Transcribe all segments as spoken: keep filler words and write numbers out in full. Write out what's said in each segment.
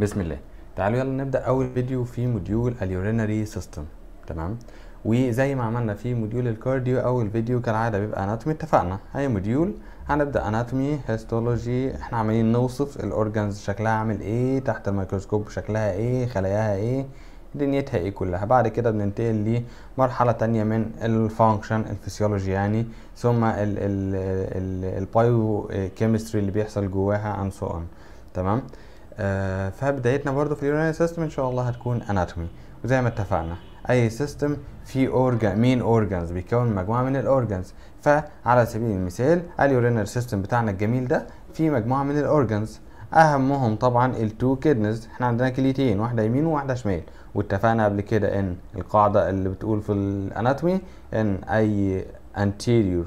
بسم الله. تعالوا يلا نبدأ أول فيديو في موديول اليورينري سيستم. تمام. وزي ما عملنا في موديول الكارديو أول فيديو كالعادة بيبقى اناتومي، اتفقنا هاي موديول هنبدأ اناتومي هيستولوجي، احنا عمالين نوصف الاورجانز شكلها عامل ايه تحت الميكروسكوب، شكلها ايه، خلاياها ايه، دنيتها ايه كلها. بعد كده بننتقل لمرحلة تانية من الفانكشن الفسيولوجي يعني، ثم البايو كيمستري اللي بيحصل جواها and so on. تمام. آه فبدايتنا برضو في اليورينري سيستم ان شاء الله هتكون اناتومي. وزي ما اتفقنا اي سيستم في اورجان مين اورجانز بيكون مجموعه من الاورجانز، فعلى سبيل المثال اليورينري سيستم بتاعنا الجميل ده في مجموعه من الاورجانز، اهمهم طبعا التو كيدنز. احنا عندنا كليتين، واحده يمين وواحده شمال، واتفقنا قبل كده ان القاعده اللي بتقول في الاناتومي ان اي anterior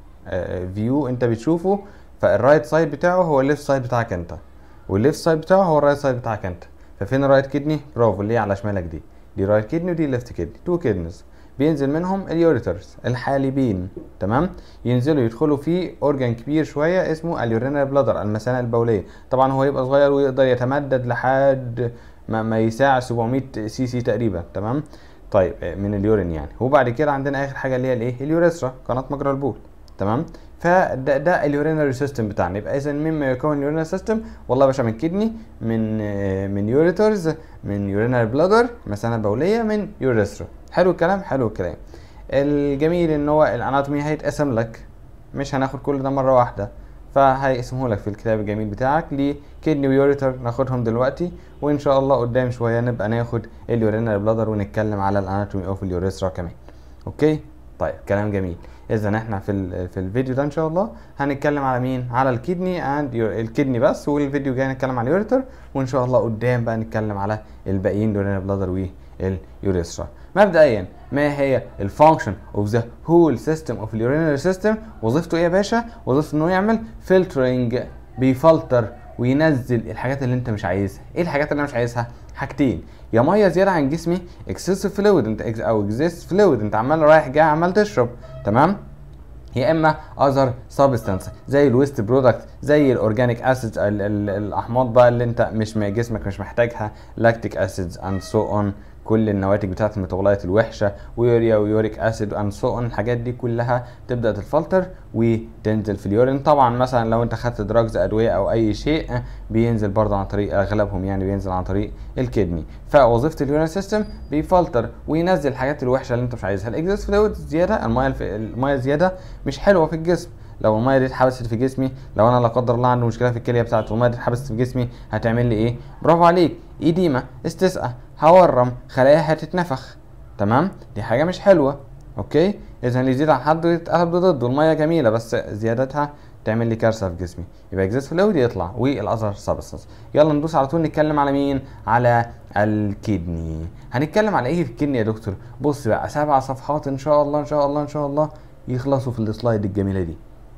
فيو انت بتشوفه فالرايت سايد بتاعه هو الليفت سايد بتاعك انت، والليفت سايد بتاعه هو الرايت سايد بتاعك انت. ففين الرايت كدني؟ برافو، اللي هي على شمالك دي دي رايت كدني ودي ليفت كدني، تو كدنز بينزل منهم اليوريترز الحالبين. تمام. ينزلوا يدخلوا في اورجان كبير شويه اسمه اليورينال بلادر، المثانه البوليه. طبعا هو يبقى صغير ويقدر يتمدد لحد ما, ما يساع سبعمية سي سي تقريبا. تمام. طيب من اليورين يعني. وبعد كده عندنا اخر حاجه اللي هي الايه؟ اليوريثرا، قناه مجرى البول. تمام. فده ده اليورينري سيستم بتاعنا. يبقى اذا مما يكون اليورينري سيستم؟ والله يا باشا من كدني، من من يوريترز، من يورينري بلادر مثانه بوليه، من يوريثرا. حلو الكلام، حلو الكلام. الجميل ان هو الاناتومي هيتقسم لك، مش هناخد كل ده مره واحده، فهيقسمه لك في الكتاب الجميل بتاعك لكدني ويوريتر ناخدهم دلوقتي، وان شاء الله قدام شويه نبقى ناخد اليورينري بلادر ونتكلم على الاناتومي اوف اليوريثرا كمان. اوكي طيب كلام جميل. اذا احنا في في الفيديو ده ان شاء الله هنتكلم على مين؟ على الكدني اند الكدني بس، والفيديو الجاي هنتكلم على اليوريتر، وان شاء الله قدام بقى نتكلم على الباقيين اليورينال بلادر واليوريثرا. مبدئيا ما هي الفانكشن اوف ذا هول سيستم اوف اليورينري سيستم؟ وظيفته ايه يا باشا؟ وظيفته انه يعمل فلترنج، بيفلتر وينزل الحاجات اللي انت مش عايزها. ايه الحاجات اللي انا مش عايزها؟ حاجتين، يا ميه زياده عن جسمي اكسسيف فلويد انت او اكزيست فلويد انت عمال رايح جاي عمال تشرب. تمام. يا اما اذر سبستانس زي الويست برودكت، زي الاورجانيك اسيدز، الاحماض بقى اللي انت مش جسمك مش محتاجها، لاكتيك اسيدز اند سو اون، كل النواتج بتاعت الميتابولايت الوحشه، ويوريا ويوريك اسيد اند سو اون، الحاجات دي كلها تبدا تتفلتر وتنزل في اليورين. طبعا مثلا لو انت خدت دراجز ادويه او اي شيء بينزل برضه عن طريق، اغلبهم يعني بينزل عن طريق الكدني. فوظيفه اليورين سيستم بيفلتر وينزل الحاجات الوحشه اللي انت مش عايزها. الاكزيست فلويد زياده، الميه الميه زياده مش حلوه في الجسم. لو الميه دي اتحبست في جسمي، لو انا لا قدر الله عندي مشكله في الكليه بتاعتي والميه دي اتحبست في جسمي، هتعمل لي ايه؟ برافو عليك، ايديما، استسقاء، هورم، خلايا هتتنفخ. تمام. دي حاجه مش حلوه. اوكي. اذا اللي يزيد عن حد يتقلب ضده. الميه جميله بس زيادتها تعمل لي كارثه في جسمي. يبقى اكزيست فلويد يطلع، والاذر سبستانس. يلا ندوس على طول نتكلم على مين؟ على الكدني. هنتكلم على ايه في الكدني يا دكتور؟ بص بقى، سبع صفحات ان شاء الله ان شاء الله ان شاء الله يخلصوا في السلايد الجميله دي.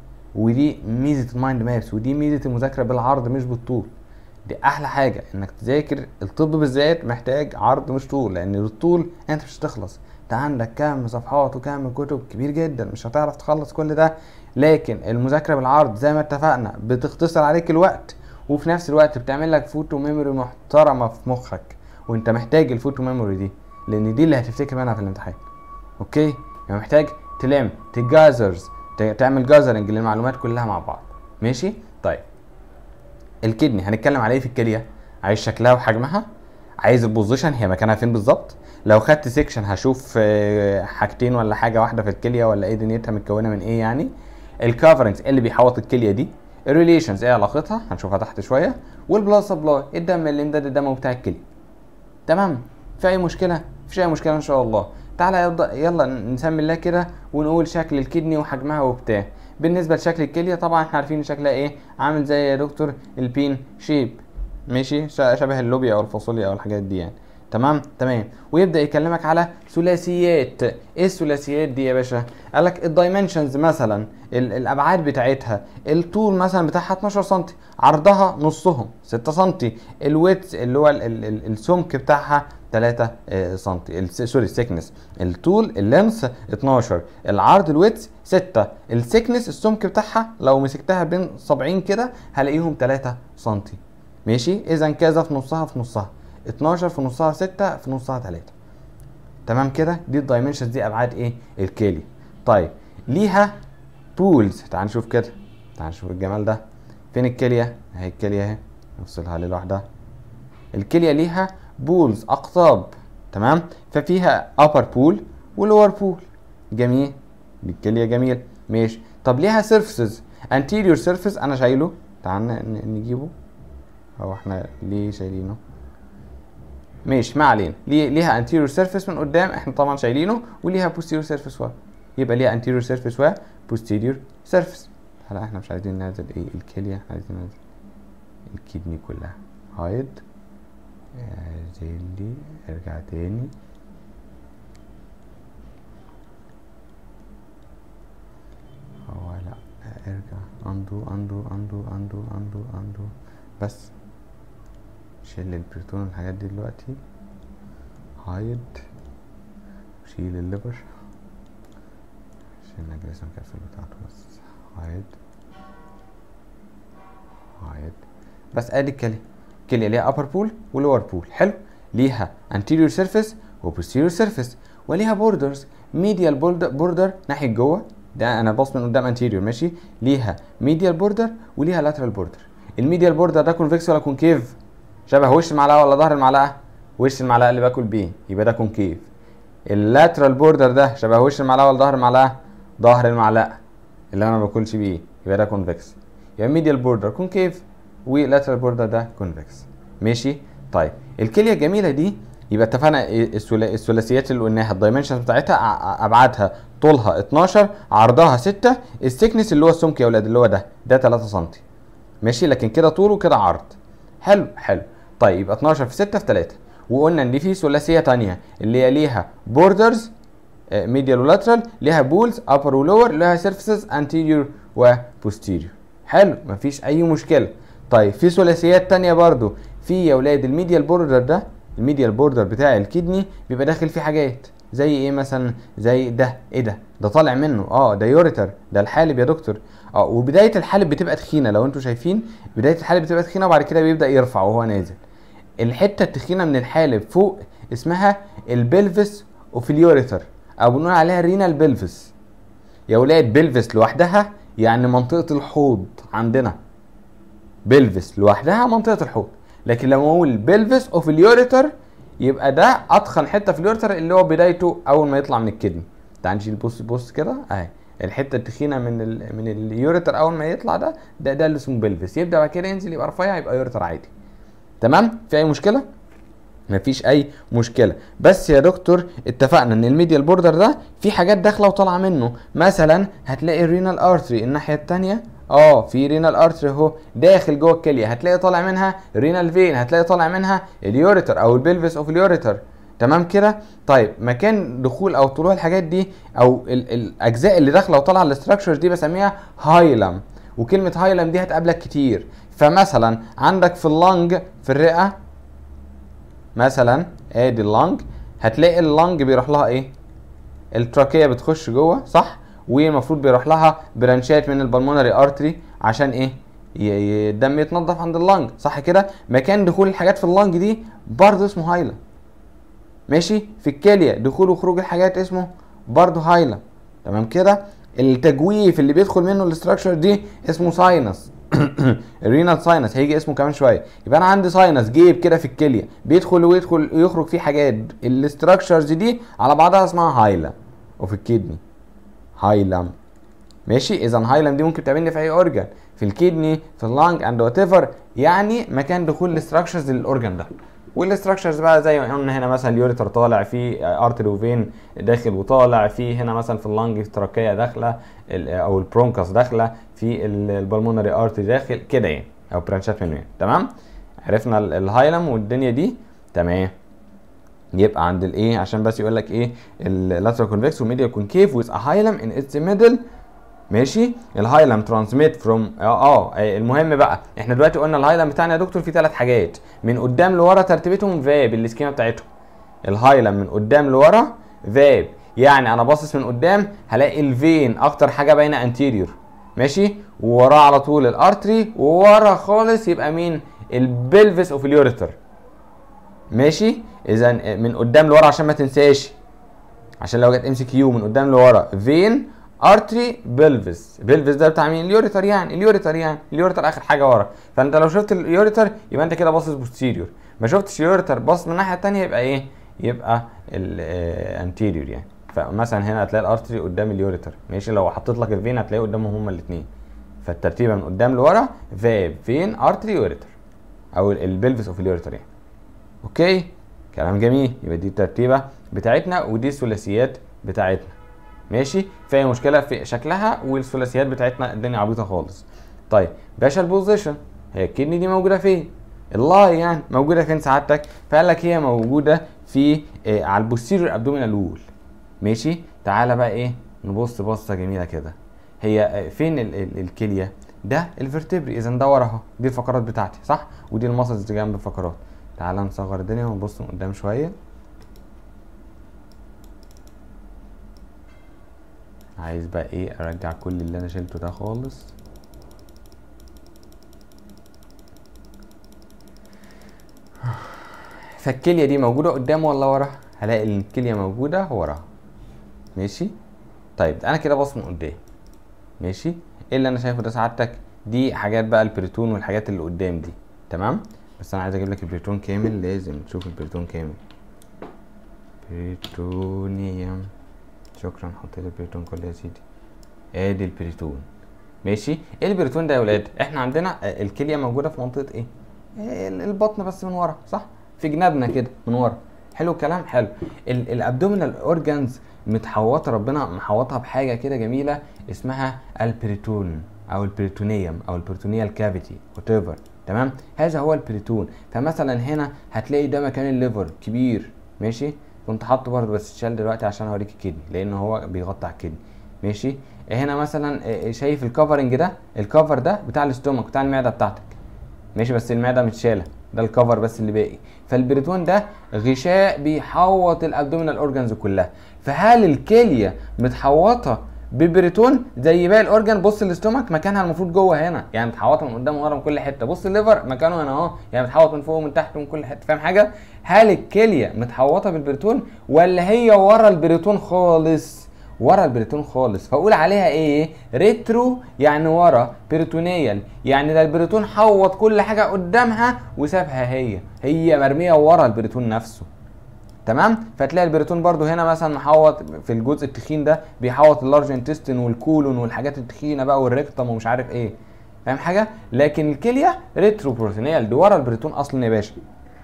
ودي ميزه المايند مابس، ودي ميزه المذاكره بالعرض مش بالطول. دي احلى حاجه انك تذاكر الطب بالذات، محتاج عرض مش طول، لان الطول انت مش هتخلص. انت عندك كم صفحات وكم كتب كبير جدا، مش هتعرف تخلص كل ده. لكن المذاكره بالعرض زي ما اتفقنا بتختصر عليك الوقت، وفي نفس الوقت بتعمل لك فوتو ميموري محترمه في مخك، وانت محتاج الفوتو ميموري دي، لان دي اللي هتفتكر منها في الامتحان. اوكي. يعني محتاج تلم تجازرز، تعمل جازرنج للمعلومات كلها مع بعض. ماشي. طيب الكدني هنتكلم على ايه في الكليه؟ عايز شكلها وحجمها، عايز البوزيشن هي مكانها فين بالظبط. لو خدت سيكشن هشوف حاجتين ولا حاجه واحده في الكليه، ولا ايه دنيتها متكونه من ايه يعني. الكفرنجز اللي بيحوط الكليه دي، الريليشنز ايه علاقتها هنشوفها تحت شويه، والبلاد سبلاي الدم اللي امداد الدم بتاع الكليه. تمام. في اي مشكله؟ مفيش اي مشكله ان شاء الله. تعالى يلا يلا نسمي الله كده ونقول شكل الكدني وحجمها وبتاع. بالنسبه لشكل الكليه طبعا احنا عارفين شكلها ايه، عامل زي يا دكتور البين شيب. ماشي. شبه اللوبيا او الفاصوليا او الحاجات دي يعني. تمام تمام. ويبدا يكلمك على ثلاثيات. ايه الثلاثيات دي يا باشا؟ قالك الدايمنشنز مثلا، الابعاد بتاعتها، الطول مثلا بتاعها اتناشر سم، عرضها نصهم ستة سم، الويتس اللي هو ال ال ال السمك بتاعها تلاتة سم، سوري السيكنس، الطول اللينس اتناشر، العرض الويتس ستة، السيكنس السمك بتاعها لو مسكتها بين صبعين كده هلاقيهم تلاتة سم. ماشي. اذا كذا في نصها في نصها اتناشر في نصها ستة في نصها تلاتة. تمام كده. دي الدايمنشنز، دي ابعاد ايه الكليه. طيب ليها بولز. تعال نشوف كده، تعال نشوف الجمال ده. فين الكليه؟ اهي الكليه اهي، نفصلها لوحدها. الكليه ليها بولز، اقطاب. تمام. ففيها upper pool و lower pool. جميل، دي الكليه جميل. ماشي. طب ليها surfaces. anterior surface انا شايله، تعال نجيبه. هو احنا ليه شايلينه؟ ماشي، ما علينا. ليه ليها anterior surface من قدام، احنا طبعا شايلينه، وليها posterior surface ورا. يبقى ليها anterior surface و posterior surface. هلا احنا مش عايزين ننزل ايه الكليه، احنا عايزين ننزل الكدني كلها. هايد، انزل لي، ارجع تاني. هو لا، ارجع، اندو اندو اندو اندو اندو اندو. بس شيل البريتون والحاجات دي دلوقتي. هايد، شيل الليفر، شيل الجريسم كابسول بتاعته بس. هايد هايد. بس ادي الكليه. الكليه ليها upper pool و lower pool. حلو. ليها anterior surface و posterior surface، وليها borders. medial border ناحيه جوه، ده انا باص من قدام anterior. ماشي. ليها medial border وليها lateral border. الميديال بوردر ده كونفكس ولا كونكيف؟ شبه وش المعلقه ولا ظهر المعلقه؟ وش المعلقه اللي باكل بيه، يبقى ده كونكيف. اللاترال بوردر ده شبه وش المعلقه ولا ظهر المعلقه؟ ظهر المعلقه اللي انا ما باكلش بيه، يبقى ده كونفكس. يبقى ميديال بوردر كونكيف ولاترال بوردر ده كونفكس. ماشي. طيب الكليه الجميله دي، يبقى اتفقنا الثلاثيات اللي قلناها الدايمنشنز بتاعتها ابعادها طولها اتناشر، عرضها ستة، الثيكنس اللي هو السمك يا ولاد اللي هو ده ده تلاتة سم. ماشي. لكن كده طول وكده عرض. حلو حلو. طيب يبقى اتناشر في ستة في تلاتة. وقلنا ان في ثلاثيه ثانيه اللي هي ليها بوردرز ميديال ولاترال، ليها بولز ابر ولور، ليها سيرفيسز انتيريور وبوستيريور. حلو، مفيش اي مشكله. طيب في ثلاثيات ثانيه برضو. في يا ولاد الميديال بوردر ده، الميديال بوردر بتاع الكدني بيبقى داخل فيه حاجات زي ايه مثلا؟ زي ده. ايه ده؟ ده طالع منه اه ده يوريتر، ده الحالب يا دكتور. اه وبدايه الحالب بتبقى تخينه، لو انتوا شايفين بدايه الحالب بتبقى تخينه وبعد كده بيبدا يرفع وهو نازل. الحته التخينه من الحالب فوق اسمها البلفس اوف اليوريتر، او بنقول عليها رينال بلفس. يا ولاد بلفس لوحدها يعني منطقه الحوض عندنا. بلفس لوحدها منطقه الحوض. لكن لما اقول بلفس اوف اليوريتر يبقى ده اتخن حته في اليوريتر اللي هو بدايته اول ما يطلع من الكدني. تعال نشيل بص بص كده اهي الحته التخينه من ال من اليوريتر اول ما يطلع ده ده ده اللي اسمه بلفس. يبدا بعد كده ينزل يبقى رفيع يبقى يوريتر عادي. تمام؟ في اي مشكله؟ مفيش اي مشكله. بس يا دكتور اتفقنا ان الميديال بوردر ده في حاجات داخله وطالعه منه. مثلا هتلاقي الرينال ارتري الناحيه الثانيه، اه في رينال ارتري اهو داخل جوه الكليه، هتلاقي طالع منها رينال فين، هتلاقي طالع منها اليوريتر او البلفس اوف اليوريتر. تمام كده؟ طيب مكان دخول او طلوع الحاجات دي او ال الاجزاء اللي داخله وطالعه الاستراكشرز دي بسميها هايلم. وكلمه هايلم دي هتقابلك كتير. فمثلا عندك في اللنج في الرئه مثلا، ادي اللنج، هتلاقي اللنج بيروح لها ايه؟ التراكيه بتخش جوه صح؟ والمفروض بيروح لها برانشات من البلمونري ارتري عشان ايه؟ الدم يتنضف عند اللنج صح كده؟ مكان دخول الحاجات في اللنج دي برضه اسمه هايلم. ماشي؟ في الكليه دخول وخروج الحاجات اسمه برضه هايلم. تمام كده؟ التجويف اللي بيدخل منه الاستراكشر دي اسمه ساينس. الرينال ساينس هيجي اسمه كمان شويه. يبقى انا عندي ساينس جيب كده في الكليه بيدخل ويدخل ويخرج فيه حاجات، الاستراكشرز دي على بعضها اسمها هايلم. وفي الكدني هايلم. ماشي؟ اذا هايلم دي ممكن تقابلني في اي اورجان، في الكدني في اللانج اند وات ايفر، يعني مكان دخول الاستراكشرز للاورجان ده. والاستراكشرز بقى زي ما قلنا هنا مثلا اليوريتر طالع، في ارتري وفين داخل وطالع، في هنا مثلا في اللنج تراكيه داخله او البرونكاس داخله، في البلمونري ارتري داخل كده يعني، او برانشات منه يعني. تمام؟ عرفنا الهايلم والدنيا دي. تمام. يبقى عند الايه عشان بس يقول لك ايه اللاترال كونفكس والميديال كونكيف with a hilum in its middle. ماشي؟ الهايلم ترانسميت فروم اه اه المهم بقى احنا دلوقتي قلنا الهايلم بتاعنا يا دكتور فيه ثلاث حاجات من قدام لورا ترتيبتهم فاب السكيما بتاعتهم. الهايلم من قدام لورا فاب، يعني انا باصص من قدام هلاقي الفين اكتر حاجه باينه انتيريور. ماشي؟ ووراه على طول الارتري، وورا خالص يبقى مين؟ البلفس اوف اليوريتر. ماشي، اذا من قدام لورا عشان ما تنساش، عشان لو جت ام سي كيو من قدام لورا فين ارتري بلفس. بلفس ده بتاع مين؟ اليوريتر يعني، اليوريتر يعني اليوريتر اخر حاجه ورا. فانت لو شفت اليوريتر يبقى انت كده باصص بوستيريور، ما شفتش اليوريتر باص من الناحيه الثانيه يبقى ايه؟ يبقى الانتيريور يعني. فمثلا هنا هتلاقي الارتري قدام اليوريتر، ماشي، لو حطيت لك الفين هتلاقيه قدامهم هما الاثنين. فالترتيبه من قدام لورا فاب فين ارتري يوريتر، او البلفس اوف اليوريتر يعني. اوكي، كلام جميل. يبقى دي الترتيبه بتاعتنا ودي الثلاثيات بتاعتنا. ماشي، في مشكله في شكلها والثلاثيات بتاعتنا الدنيا عبيطه خالص. طيب باشا البوزيشن، هي الكدني دي موجوده فين؟ اللاي يعني موجوده فين سعادتك؟ فقال لك هي موجوده في آه على البوستيريور ابدومينال وول. ماشي، تعالى بقى ايه نبص بصه جميله كده. هي آه فين ال ال الكليه؟ ده الفرتبري، اذا ده ورا اهو، دي الفقرات بتاعتي صح، ودي المصلز اللي جنب الفقرات. تعالى نصغر الدنيا ونبص من قدام شويه. عايز بقى ايه ارجع كل اللي انا شلته ده خالص. فالكليه دي موجوده قدام ولا ورا؟ هلاقي ان الكليه موجوده ورا. ماشي، طيب انا كده باصص من قدام. ماشي، ايه اللي انا شايفه ده سعادتك؟ دي حاجات بقى البريتون والحاجات اللي قدام دي، تمام. بس انا عايز اجيب لك البريتون كامل، لازم تشوف البريتون كامل. بريتونيوم، شكرا، حط لي البريتون كله يا سيدي. ادي البريتون. ماشي، ايه البريتون ده يا ولاد؟ احنا عندنا الكليه موجوده في منطقه ايه؟ البطن بس من ورا صح؟ في جنابنا كده من ورا. حلو الكلام، حلو. الابدومينال اورجانز متحوطه، ربنا محوطها بحاجه كده جميله اسمها البريتون او البريتونيوم او البريتونيال كافيتي وات ايفر، تمام. هذا هو البريتون. فمثلا هنا هتلاقي ده مكان الليفر كبير. ماشي، كنت حاطه برضه بس اتشال دلوقتي عشان اوريك الكدني لان هو بيغطي على الكدني. ماشي، هنا مثلا شايف الكفرنج ده؟ الكفر ده بتاع الاستومك، بتاع المعده بتاعتك. ماشي، بس المعده متشاله، ده الكفر بس اللي باقي. فالبريتون ده غشاء بيحوط الابدومينال اورجانز كلها. فهل الكليه متحوطه ببريتون زي باقي الاورجان؟ بص الاستومك مكانها المفروض جوه هنا، يعني متحوطه من قدام وورا من كل حته. بص الليفر مكانه هنا اهو، يعني متحوط من فوق ومن تحت ومن كل حته. فاهم حاجه؟ هل الكليه متحوطه بالبريتون ولا هي ورا البريتون خالص؟ ورا البريتون خالص. فاقول عليها ايه؟ ريترو يعني ورا، بيريتونيال يعني ده البريتون حوط كل حاجه قدامها وسابها هي هي مرميه ورا البريتون نفسه، تمام. فتلاقي البريتون برضو هنا مثلا محوط في الجزء التخين ده، بيحوط اللارج انتستين والكولون والحاجات التخينه بقى والريكتم ومش عارف ايه. فاهم حاجه؟ لكن الكليه ريترو بروتينيال، دي ورا البريتون اصلا يا باشا.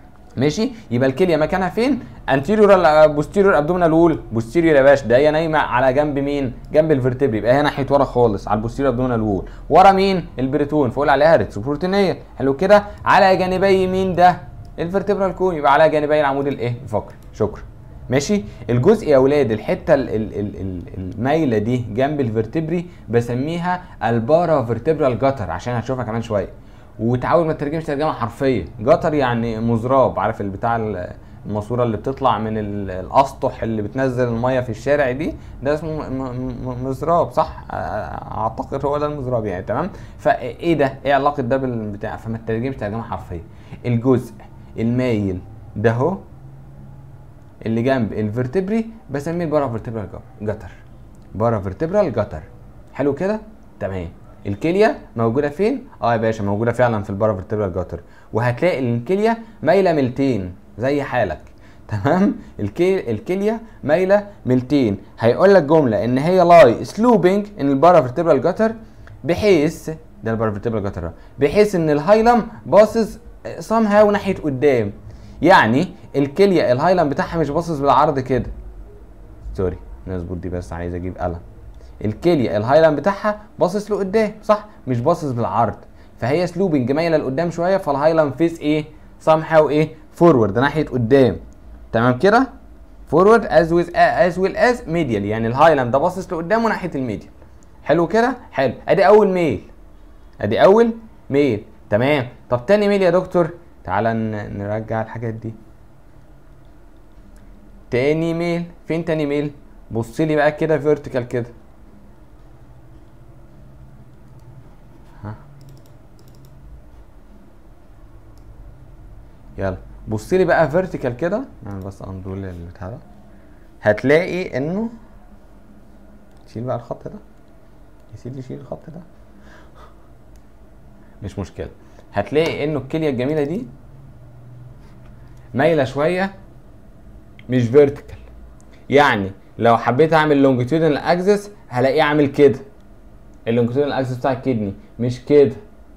ماشي، يبقى الكليه مكانها فين؟ انتيريور بوستيريور ابدومينال وول. بوستيريور يا باشا، ده هي نايمه على جنب مين؟ جنب الفرتبري، يبقى هي ناحيه ورا خالص على البوستيريور ابدومينال وول. ورا مين؟ البريتون، فقول عليها ريتروبروتينيه. حلو كده. على جانبي مين ده؟ الفرتبرال كون، يبقى على جانبي العمود الايه؟ الفقري. شكرا. ماشي، الجزء يا اولاد الحته ال ال ال ال المايله دي جنب الفرتبري بسميها البارا فيرتبرال جاتر، عشان هتشوفها كمان شويه. وتعود ما تترجمش ترجمه حرفيه. جتر يعني مزراب، عارف البتاع الماسوره اللي بتطلع من الاسطح اللي بتنزل الميه في الشارع دي، ده اسمه مزراب صح؟ اعتقد هو ده المزراب يعني، تمام. فايه ده؟ ايه علاقه ده بالبتاع؟ فما تترجمش ترجمه حرفيه. الجزء المايل ده اهو اللي جنب الفرتبري بسميه البارا فيرتبرال جتر. بارا فيرتبرال جتر. حلو كده؟ تمام. الكليه موجوده فين؟ اه يا باشا موجوده فعلا في البارا فيرتبرال جاتر، وهتلاقي الكليه مايله ميلتين زي حالك، تمام. الكي... الكليه مايله ميلتين. هيقول لك جمله ان هي لاي سلوبينج ان البارا فيرتبرال جاتر، بحيث ده البارا فيرتبرال جاتر بحيث ان الهايلم باصص سام هاو ناحيه قدام. يعني الكليه الهايلم بتاعها مش باصص بالعرض كده. سوري نظبط دي بس، عايز اجيب قلم. الكليه الهايلاند بتاعها باصص لقدام صح؟ مش باصص بالعرض. فهي سلوبنج مايله لقدام شويه، فالهايلاند فيس ايه؟ سام هاو ايه؟ فورورد ناحيه قدام، تمام كده؟ فورورد از ويز از ويل از ميديال، يعني الهايلاند ده باصص لقدام وناحيه الميديال. حلو كده؟ حلو. ادي اول ميل، ادي اول ميل، تمام. طب تاني ميل يا دكتور؟ تعالى نرجع الحاجات دي. تاني ميل، فين تاني ميل؟ بص لي بقى كده فيرتيكال كده. ها يلا بص لي بقى فيرتيكال كده، انا بس اندول البتاع ده، هتلاقي انه شيل بقى الخط ده، يسيب لي شيل الخط ده مش مشكله. هتلاقي انه الكليه الجميله دي مايله شويه مش فيرتيكال، يعني لو حبيت اعمل لونجيتيودنال اكسس هلاقيه عامل كده، اللونجيتيودنال اكسس بتاع الكدني مش كده،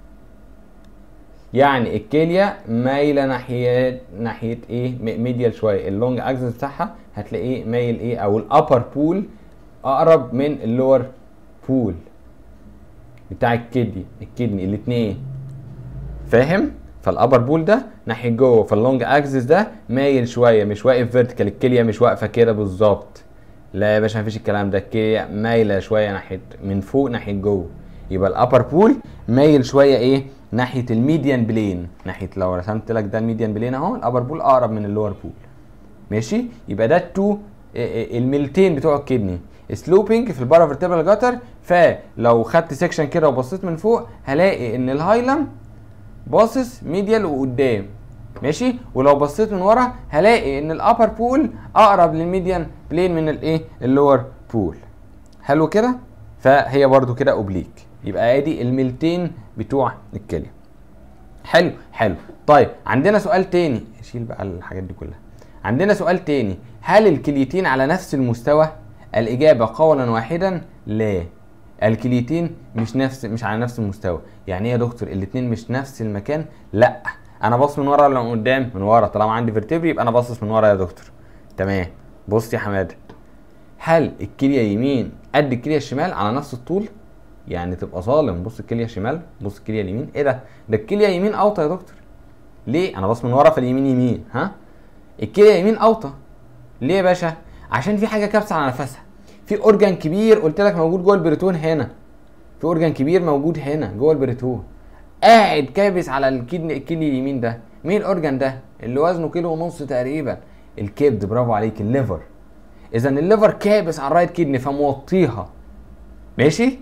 يعني الكليه مايله ناحيه ناحيه ايه ميديال شويه، اللونج اكسس بتاعها هتلاقيه مايل ايه، او الابر بول اقرب من اللور بول بتاع الكدني الكدني الاثنين، فاهم؟ فالابر بول ده ناحيه جوه، فاللونج اكسس ده مايل شويه مش واقف فيرتيكال، الكليه مش واقفه كده بالظبط، لا يا باشا مفيش الكلام ده، الكليه مايله شويه ناحيه من فوق ناحيه جوه، يبقى الابر بول مايل شويه ايه ناحيه الميديان بلين، ناحيه لو رسمت لك ده الميديان بلين اهو، الابر بول اقرب من اللور بول، ماشي؟ يبقى ده التو الميلتين بتوع الكدني سلوبينج في البارافيرتبرال جاتر. فلو خدت سيكشن كده وبصيت من فوق هلاقي ان الهايلم باصص ميديال وقدام، ماشي؟ ولو بصيت من ورا هلاقي ان الابر بول اقرب للميديان بلين من الايه اللور بول. حلو كده؟ فهي برضو كده اوبليك، يبقى ادي الميلتين بتوع الكليه. حلو حلو. طيب عندنا سؤال تاني، شيل بقى الحاجات دي كلها. عندنا سؤال تاني، هل الكليتين على نفس المستوى؟ الاجابه قولا واحدا لا، الكليتين مش نفس مش على نفس المستوى. يعني ايه يا دكتور الاثنين مش نفس المكان؟ لا، انا باصص من ورا ولا من قدام؟ من ورا، طالما عندي فيرتبري يبقى انا باصص من ورا يا دكتور. تمام. بص يا حماده، هل الكليه يمين قد الكليه الشمال على نفس الطول؟ يعني تبقى ظالم، بص الكليه الشمال بص الكليه اليمين، ايه ده؟ ده الكليه يمين اوطى يا دكتور. ليه؟ انا باصص من ورا فاليمين يمين، ها؟ الكليه يمين اوطى. ليه يا باشا؟ عشان في حاجه كابسه على نفسها، في اورجان كبير قلت لك موجود جوه البريتون هنا، في اورجان كبير موجود هنا جوه البريتون قاعد كابس على الكدني الكلي اليمين ده. مين الاورجان ده اللي وزنه كيلو ونص تقريبا؟ الكبد، برافو عليك، الليفر. اذا الليفر كابس على الرايت كدني فموطيها، ماشي؟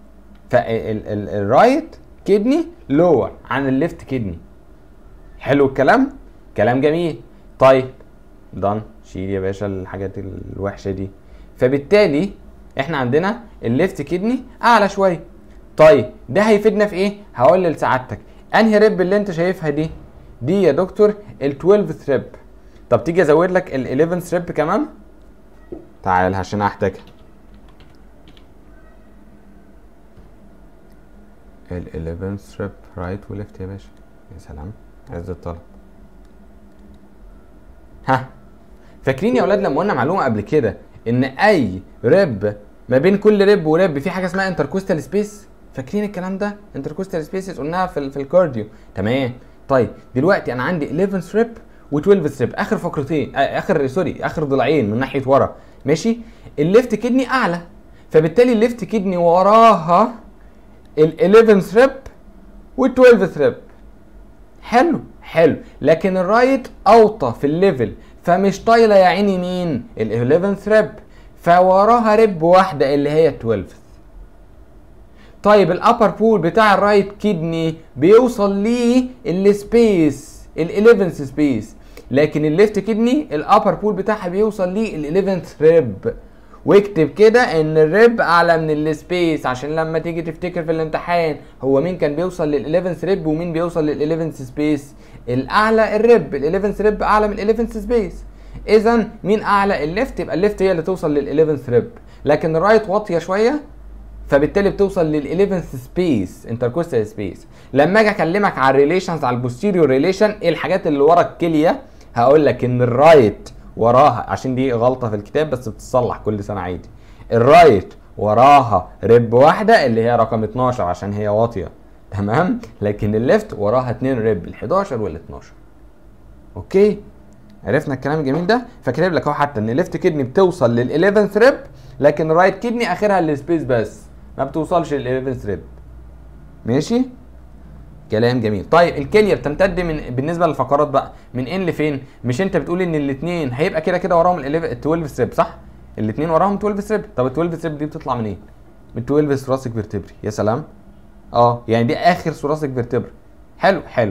فالرايت كدني لور عن الليفت كدني. حلو الكلام؟ كلام جميل. طيب دان، شيل يا باشا الحاجات الوحشه دي. فبالتالي احنا عندنا الليفت كدني اعلى شويه. طيب ده هيفيدنا في ايه؟ هقول لسعادتك انهي ريب اللي انت شايفها دي؟ دي يا دكتور ال اتناشر ريب. طب تيجي ازود لك ال حداشر ريب كمان؟ تعال عشان هحتاجها. ال حداشر ريب رايت وليفت يا باشا. يا سلام، عز الطلب. ها، فاكرين يا اولاد لما قلنا معلومه قبل كده ان اي ريب ما بين كل ريب وريب في حاجه اسمها انتركوستال سبيس؟ فاكرين الكلام ده؟ انتركوستال سبيسز قلناها في ال في الكارديو. تمام. طيب دلوقتي انا عندي حداشر ريب و12 ريب، اخر فقرتين، اخر سوري اخر ضلعين من ناحيه ورا، ماشي؟ الليفت كدني اعلى، فبالتالي الليفت كدني وراها ال حداشر ريب وال12 ريب. حلو حلو. لكن الرايت اوطى في الليفل، فمش طايله يا عيني مين؟ ال حداشر ريب، فوراها ريب واحده اللي هي اتناشر. طيب الابر بول بتاع الرايت كدني بيوصل ليه السبيس ال حداشر سبيس، لكن الليفت كدني الابر بول بتاعها بيوصل ليه ال حداشر ريب. واكتب كده ان الريب اعلى من السبيس، عشان لما تيجي تفتكر في الامتحان هو مين كان بيوصل لل حداشر ريب ومين بيوصل لل حداشر سبيس. الاعلى الريب، ال حداشر ريب اعلى من ال حداشر سبيس. اذا مين اعلى؟ الليفت، يبقى الليفت هي اللي توصل لل حداشر ريب، لكن الرايت واطيه شويه فبالتالي بتوصل لل حداشر سبيس، انتركوستال سبيس. لما اجي اكلمك على الريليشنز، على البوستيريور ريليشن، ايه الحاجات اللي ورا الكليه؟ هقول لك ان الرايت وراها، عشان دي غلطه في الكتاب بس بتتصلح كل سنه عادي، الرايت وراها ريب واحده اللي هي رقم اتناشر عشان هي واطيه، تمام؟ لكن الليفت وراها اتنين ريب، ال حداشر وال اتناشر. اوكي؟ عرفنا الكلام الجميل ده؟ فكاتب لك اهو حتى ان الليفت كدني بتوصل لل حداشر ريب، لكن الرايت كدني اخرها السبيس بس، ما بتوصلش لل حداشر ريب. ماشي؟ كلام جميل. طيب الكليه بتمتد من بالنسبه للفقرات بقى من ان لفين؟ مش انت بتقول ان الاثنين هيبقى كده كده وراهم ال اتناشر ستريب، صح؟ الاثنين وراهم اتناشر ستريب. طب ال اتناشر ستريب دي بتطلع منين؟ إيه؟ من اتناشر ثوراسيك فيرتبري. يا سلام. اه يعني دي اخر ثوراسيك فيرتبري. حلو حلو.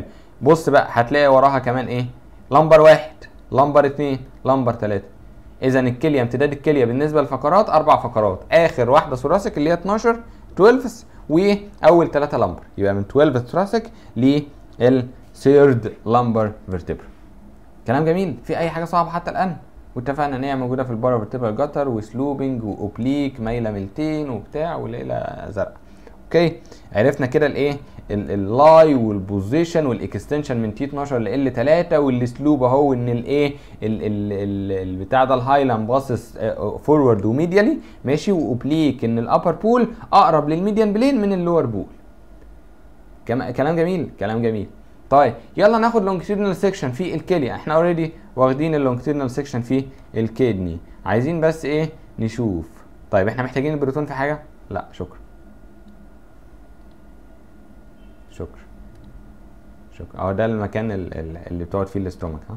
بص بقى هتلاقي وراها كمان ايه؟ لمبر واحد، لمبر اتنين، لمبر تلاته. اذا الكليه امتداد الكليه بالنسبه للفقرات اربع فقرات، اخر واحده ثوراسيك اللي هي اتناشر اتناشر واول ثلاثه لمبر، يبقى من اتناشر ثوراسيك للثيرد لمبر فيرتبرا. كلام جميل. في اي حاجه صعبه حتى الان؟ واتفقنا ان هي موجوده في البارا فيرتبرال جاتر وسلوبنج واوبليك مايله ميلتين وبتاع وليله زرقاء. اوكي، عرفنا كده الايه اللاي والبوزيشن والاكستنشن من تي اتناشر ل ال تلاته، والسلوب اهو ان الايه البتاع ده الهايلاند باصص فورورد وميديالي ماشي، واوبليك ان الابر بول اقرب للميديان بلين من اللور بول. كلام جميل، كلام جميل. طيب يلا ناخد لونجيتودينال سيكشن في الكليه. احنا اوريدي واخدين اللونجيتودينال سيكشن في الكدني، عايزين بس ايه نشوف. طيب احنا محتاجين البروتون في حاجه؟ لا شكرا شكرا شكرا. اهو ده المكان اللي بتقعد فيه الاستومك. ها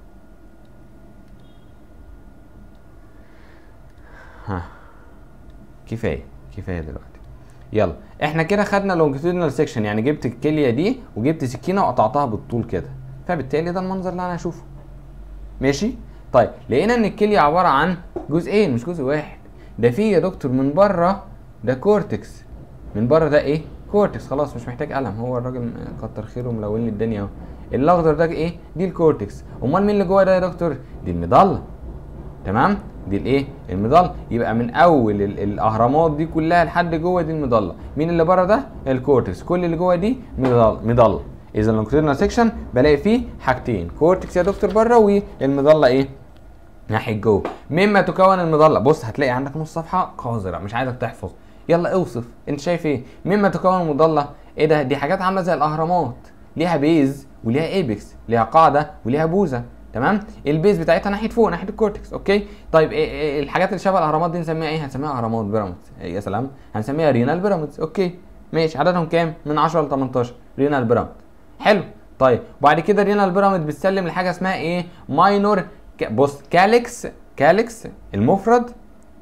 ها كفايه كفايه دلوقتي. يلا احنا كده خدنا لونجيتودينال سيكشن، يعني جبت الكليه دي وجبت سكينه وقطعتها بالطول كده، فبالتالي ده المنظر اللي انا هشوفه. ماشي. طيب لقينا ان الكليه عباره عن جزئين مش جزء واحد. ده فيه يا دكتور من بره ده كورتكس، من بره ده ايه؟ كورتكس. خلاص مش محتاج قلم، هو الراجل كتر خيره ملون لي الدنيا اهو. الاخضر ده ايه؟ دي الكورتكس. امال مين اللي جوه ده يا دكتور؟ دي المضله. تمام؟ دي الايه؟ المضله. يبقى من اول الاهرامات دي كلها لحد جوه دي المضله. مين اللي بره ده؟ الكورتكس. كل اللي جوه دي مضله مضله. اذا اللونجيتودينال سيكشن بلاقي فيه حاجتين، كورتكس يا دكتور بره والمضله ايه؟ ناحيه جوه. مما تكون المضله، بص هتلاقي عندك نص صفحه قذره مش عايزك تحفظ. يلا اوصف انت شايف ايه؟ مما تكون المضله. ايه ده؟ دي حاجات عامله زي الاهرامات، ليها بيز وليها ايبكس، ليها قاعده وليها بوزه. تمام؟ البيز بتاعتها ناحيه فوق ناحيه الكورتكس. اوكي. طيب إيه إيه الحاجات اللي شبه الاهرامات دي نسميها ايه؟ هنسميها اهرامات بيراميدز. يا سلام، هنسميها رينال بيراميدز. اوكي ماشي. عددهم كام؟ من عشرة ل تمنتاشر رينال بيراميد. حلو. طيب وبعد كده رينال بيراميد بتسلم لحاجه اسمها ايه؟ ماينور ك... بص كاليكس. كاليكس المفرد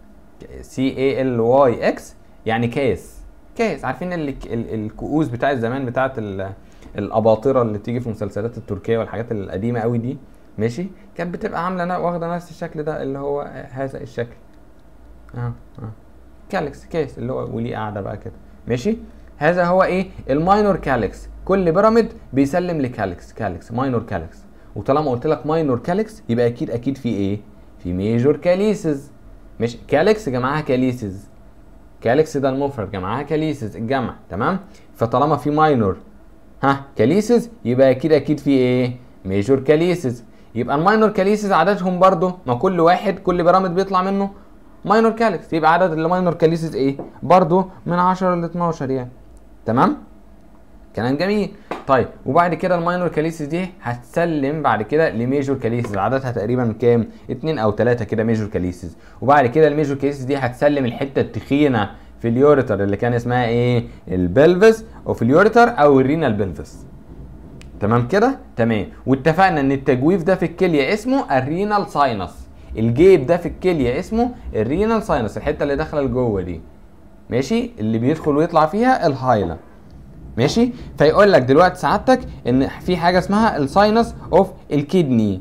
سي اي ال واي اكس يعني كاس. كاس. عارفين ال... ال... الكؤوس بتاعت زمان بتاعت ال... الاباطره اللي بتيجي في المسلسلات التركيه والحاجات القديمه قوي دي ماشي، كانت بتبقى عامله واخده نفس الشكل ده اللي هو هذا الشكل. اه اه كاليكس كاس اللي هو وليه قاعده بقى كده. ماشي. هذا هو ايه؟ الماينور كاليكس. كل بيراميد بيسلم لكاليكس. كاليكس ماينور كاليكس. وطالما قلت لك ماينور كاليكس يبقى اكيد اكيد في ايه؟ في ميجور كاليسز. مش كاليكس جمعها كاليسز. كاليكس ده المفرد جمعها كاليسز الجمع. تمام؟ فطالما في ماينور ها كاليسز يبقى اكيد اكيد في ايه؟ ميجور كاليسز. يبقى الماينور كاليسز عددهم برضو ما كل واحد كل بيراميد بيطلع منه ماينور كاليكس، يبقى عدد الماينور كاليسز ايه؟ برضو من عشرة ل اتناشر يعني. تمام؟ كلام جميل. طيب وبعد كده الماينور كاليسز دي هتسلم بعد كده لميجور كاليسز، عددها تقريبا كام؟ اتنين او تلاته كده ميجور كاليسز. وبعد كده الميجور كاليسز دي هتسلم الحته التخينه في اليوريتر اللي كان اسمها ايه؟ البلفس او في اليوريتر او الرينال بلفس. تمام كده؟ تمام. واتفقنا ان التجويف ده في الكليه اسمه الرينال ساينس. الجيب ده في الكليه اسمه الرينال ساينس، الحته اللي داخله لجوه دي. ماشي؟ اللي بيدخل ويطلع فيها الهايلا. ماشي؟ فيقول لك دلوقتي سعادتك ان في حاجه اسمها الساينس اوف الكدني.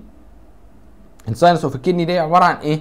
الساينس اوف الكدني دي عباره عن ايه؟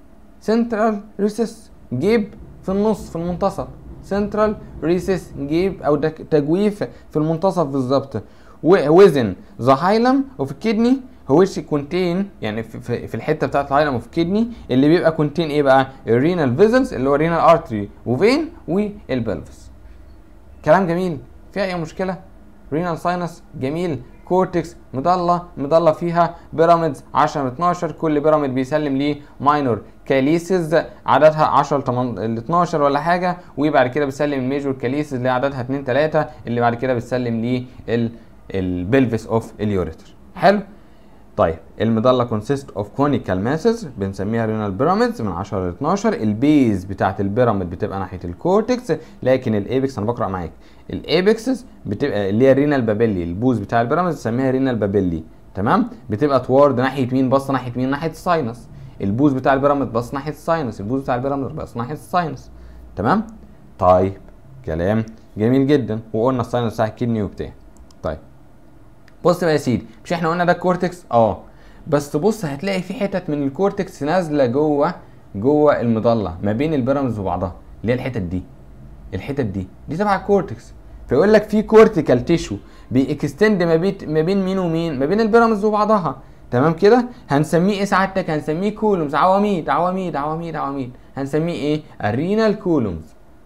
سنترال ريسس، جيب في النص في المنتصف. سنترال ريسس جيب او تجويف في المنتصف بالظبط. وزن ذا هايلم اوف الكدني هو كونتين يعني في, في الحته بتاعت الهايلم اوف الكدني اللي بيبقى كونتين ايه بقى؟ الرينال فيزلز اللي هو رينال ارتري وفين والبلفس. كلام جميل. فيها اي مشكله؟ رينال ساينس جميل. كورتكس مضله مضله فيها بيراميدز عشرة ل اتناشر، كل بيراميد بيسلم ليه ماينور كاليسز عددها عشرة ل اتناشر ولا حاجه، وبعد كده بيسلم الميجور كاليسز اللي عددها اتنين تلاته اللي بعد كده بتسلم ليه البلفس اوف اليوريتر. حلو. طيب المضله كونسيست اوف كونيكال ماسز بنسميها رينال بيراميدز من عشرة ل اتناشر. البيز بتاعت البيراميد بتبقى ناحيه الكورتكس، لكن الايبكس انا بقرا معاك الايبكسز بتبقى اللي هي رينال بابيلي. البوز بتاع البيراميدز بنسميها رينال بابيلي. تمام؟ بتبقى توارد ناحيه مين؟ باصه ناحيه مين؟ ناحيه الساينس. البوز بتاع البيراميد باص ناحيه الساينس. البوز بتاع البيراميد باص ناحيه الساينس. تمام؟ طيب كلام جميل جدا. وقلنا الساينس بتاع الكدني وبتاع. طيب بص بقى يا سيدي، مش احنا قلنا ده الكورتكس؟ اه بس بص هتلاقي في حتت من الكورتكس نازله جوه جوه المضله ما بين البيراميدز وبعضها، اللي هي الحتت دي الحتت دي دي تبع الكورتكس. فيقول لك في كورتيكال تيشو بيكستند ما بين ما بين مين ومين؟ ما بين البيراميدز وبعضها. تمام كده؟ هنسميه ايه سعادتك؟ هنسميه كولومز، عواميد عواميد عواميد عواميد. هنسميه ايه؟ الرينال كولومز.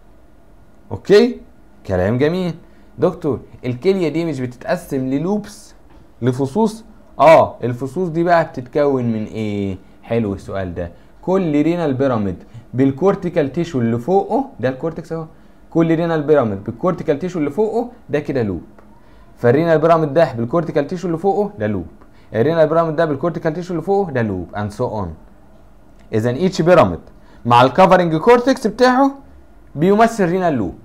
اوكي؟ كلام جميل. دكتور الكليه دي مش بتتقسم للوبس، لفصوص؟ اه الفصوص دي بقى بتتكون من ايه؟ حلو السؤال ده. كل رينال بيراميد بالكورتيكال تيشو اللي فوقه، ده الكورتكس اهو، كل رينال بيراميد بالكورتيكال تيشو اللي فوقه ده كده لوب. فالرينال بيراميد ده بالكورتيكال تيشو اللي فوقه ده لوب، الرينال بيراميد ده بالكورتيكال تيشو اللي فوقه ده لوب اند سو اون. اذا ايتش بيراميد مع الكفرنج كورتكس بتاعه بيمثل رينال لوب.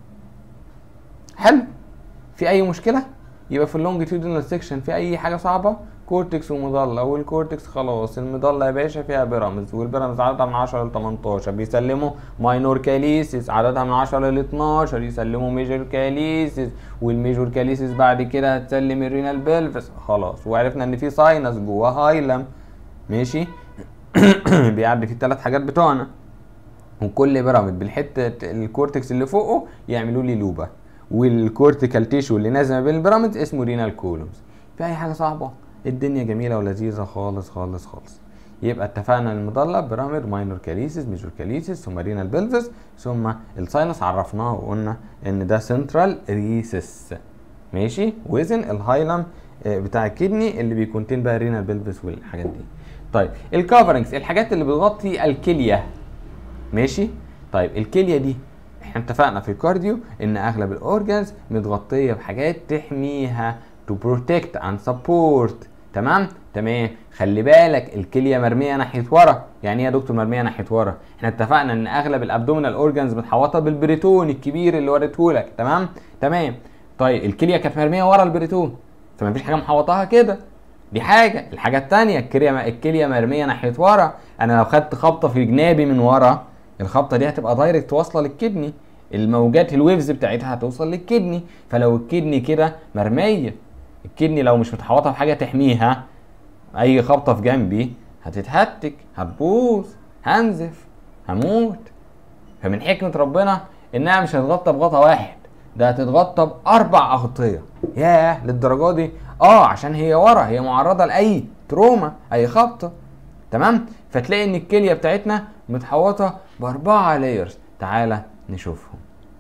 حلو؟ في اي مشكله؟ يبقى في اللونجيتيودينال سيكشن في اي حاجه صعبه؟ كورتكس ومضله، والكورتكس خلاص، المضله يا باشا فيها بيراميدز، والبيراميدز عددها من عشرة ل تمنتاشر بيسلموا ماينور كاليسيس، عددها من عشرة ل اتناشر يسلموا ميجور كاليسيس، والميجور كاليسيس بعد كده هتسلم الرينال بلفس. خلاص وعرفنا ان في ساينس جوه هايلم، ماشي؟ بيعدي في الثلاث حاجات بتوعنا، وكل بيراميد بالحته الكورتكس اللي فوقه يعملوا لي لوبه، والكورتيكال تيشو اللي نازل ما بين البيراميدز اسمه رينال كولومز. في اي حاجه صعبه؟ الدنيا جميله ولذيذه خالص خالص خالص. يبقى اتفقنا المضله بيراميد، ماينور كاليسيس، ميجور كاليسيس، ثم رينال بلفس، ثم الساينس عرفناه وقلنا ان ده سنترال ريسس، ماشي؟ وزن الهايلم بتاع الكدني اللي بيكونتين بقى رينال بلفس والحاجات دي. طيب الكفرنجز، الحاجات اللي بتغطي الكليه، ماشي؟ طيب الكليه دي احنا اتفقنا في الكارديو ان اغلب الاورجانز متغطيه بحاجات تحميها، to protect and support. تمام؟ تمام. خلي بالك الكليه مرميه ناحيه ورا. يعني ايه يا دكتور مرميه ناحيه ورا؟ احنا اتفقنا ان اغلب الابدومينال اورجانز متحوطه بالبريتون الكبير اللي وريتهولك. تمام؟ تمام. طيب الكليه كانت مرميه ورا البريتون، فما فيش حاجه محوطاها كده. دي حاجه. الحاجه الثانيه الكليه الكليه مرميه ناحيه ورا، انا لو خدت خبطه في جنابي من ورا الخبطه دي هتبقى دايركت واصله للكدني، الموجات الويفز بتاعتها هتوصل للكدني. فلو الكدني كده مرميه، الكدني لو مش متحوطه بحاجه تحميها، اي خبطه في جنبي هتتهتك، هتبوظ، هنزف، هموت. فمن حكمه ربنا انها مش هتتغطى بغطا واحد، ده هتتغطى باربع اغطيه. ياه للدرجه دي؟ اه عشان هي ورا، هي معرضه لاي تروما، اي خبطه. تمام؟ فتلاقي ان الكليه بتاعتنا متحوطه باربعه لايرز. تعالى نشوفهم.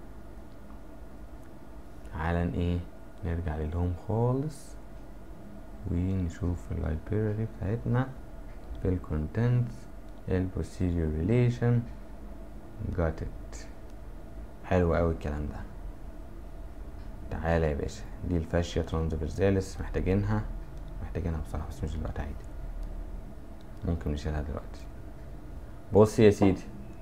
تعالى ايه نرجع للهوم خالص ونشوف اللايبراري بتاعتنا في الكونتنتس، البروسيجر ريليشن. جات ات. حلو قوي الكلام ده. تعالى يا باشا، دي الفاشيا ترانسفيرساليس، محتاجينها محتاجينها بصراحه بس مش دلوقتي، عادي ممكن نشيلها دلوقتي. بص يا سيدي،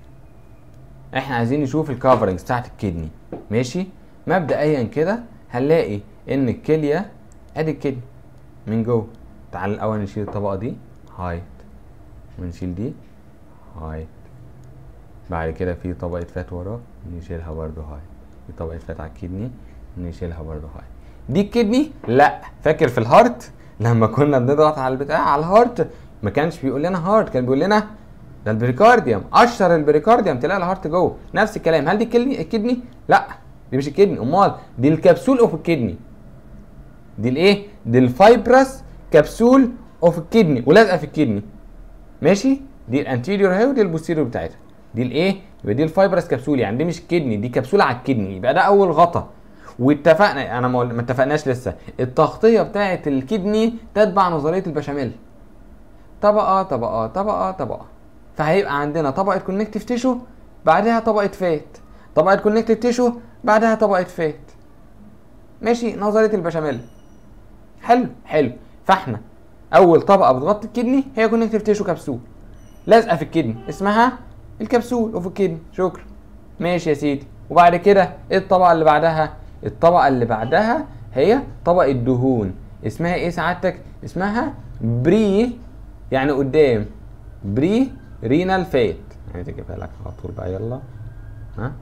احنا عايزين نشوف الكفرنجز بتاعت الكدني، ماشي؟ مبدئيا كده هنلاقي ان الكليه ادي الكدني من جوه. تعال الاول نشيل الطبقه دي هايت، ونشيل دي هايت. بعد كده في طبقه فات وراه نشيلها برده هايت، في طبقه فات على الكدني نشيلها برده هايت. دي الكدني؟ لا. فاكر في الهارت لما كنا بنضغط على البتاع على الهارت ما كانش بيقول لنا هارت، كان بيقول لنا ده البريكارديوم، قشر البريكارديوم تلاقي الهارت جوه. نفس الكلام. هل دي الكدني؟ الكدني؟ لا دي مش الكدني، امال دي الكبسول اوف الكدني. دي الايه؟ دي الفايبرس كبسول اوف الكدني ولازقه في الكدني، ماشي؟ دي الانتيريور اهي، ودي البوستيريور بتاعتها. دي الايه؟ يبقى دي الفايبرس كبسول، يعني دي مش الكدني، دي كبسوله على الكدني. يبقى ده اول غطا. واتفقنا، انا ما اتفقناش لسه، التغطيه بتاعه الكدني تتبع نظريه البشاميل، طبقه طبقه طبقه طبقه. فهيبقى عندنا طبقه كونكتيف تيشو، بعدها طبقه فات، طبقه كونكتيف تيشو، بعدها طبقه فات، ماشي؟ نظريه البشاميل. حلو حلو. فاحنا اول طبقه بتغطي الكدني هي كونكتيف تيشو كبسول لازقه في الكدني، اسمها الكبسول اوف الكدني. شكرا. ماشي يا سيدي. وبعد كده ايه الطبقه اللي بعدها؟ الطبقه اللي بعدها هي طبقه دهون. اسمها ايه سعادتك؟ اسمها بري، يعني قدام، بري رينال فات. يعني تجيبها لك على طول بقى، يلا. ها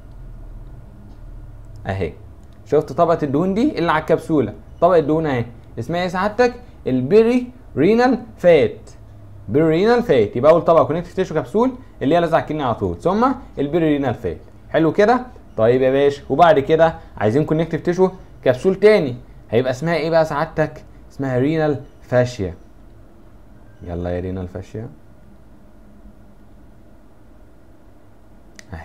اهي، شفت طبقه الدهون دي اللي على الكبسوله؟ طبقه دهون اهي اسمها ايه سعادتك؟ البيري رينال فات. بيري رينال فات يبقى اول طبقه كونكتيف تيشو كبسول اللي هي لازقه على الكدني على طول، ثم البيري رينال فات. حلو كده؟ طيب يا باشا، وبعد كده عايزين كونكتيف تيشو كبسول تاني، هيبقى اسمها ايه بقى سعادتك؟ اسمها رينال فاشيا. يلا يا رينال فاشيا اهي.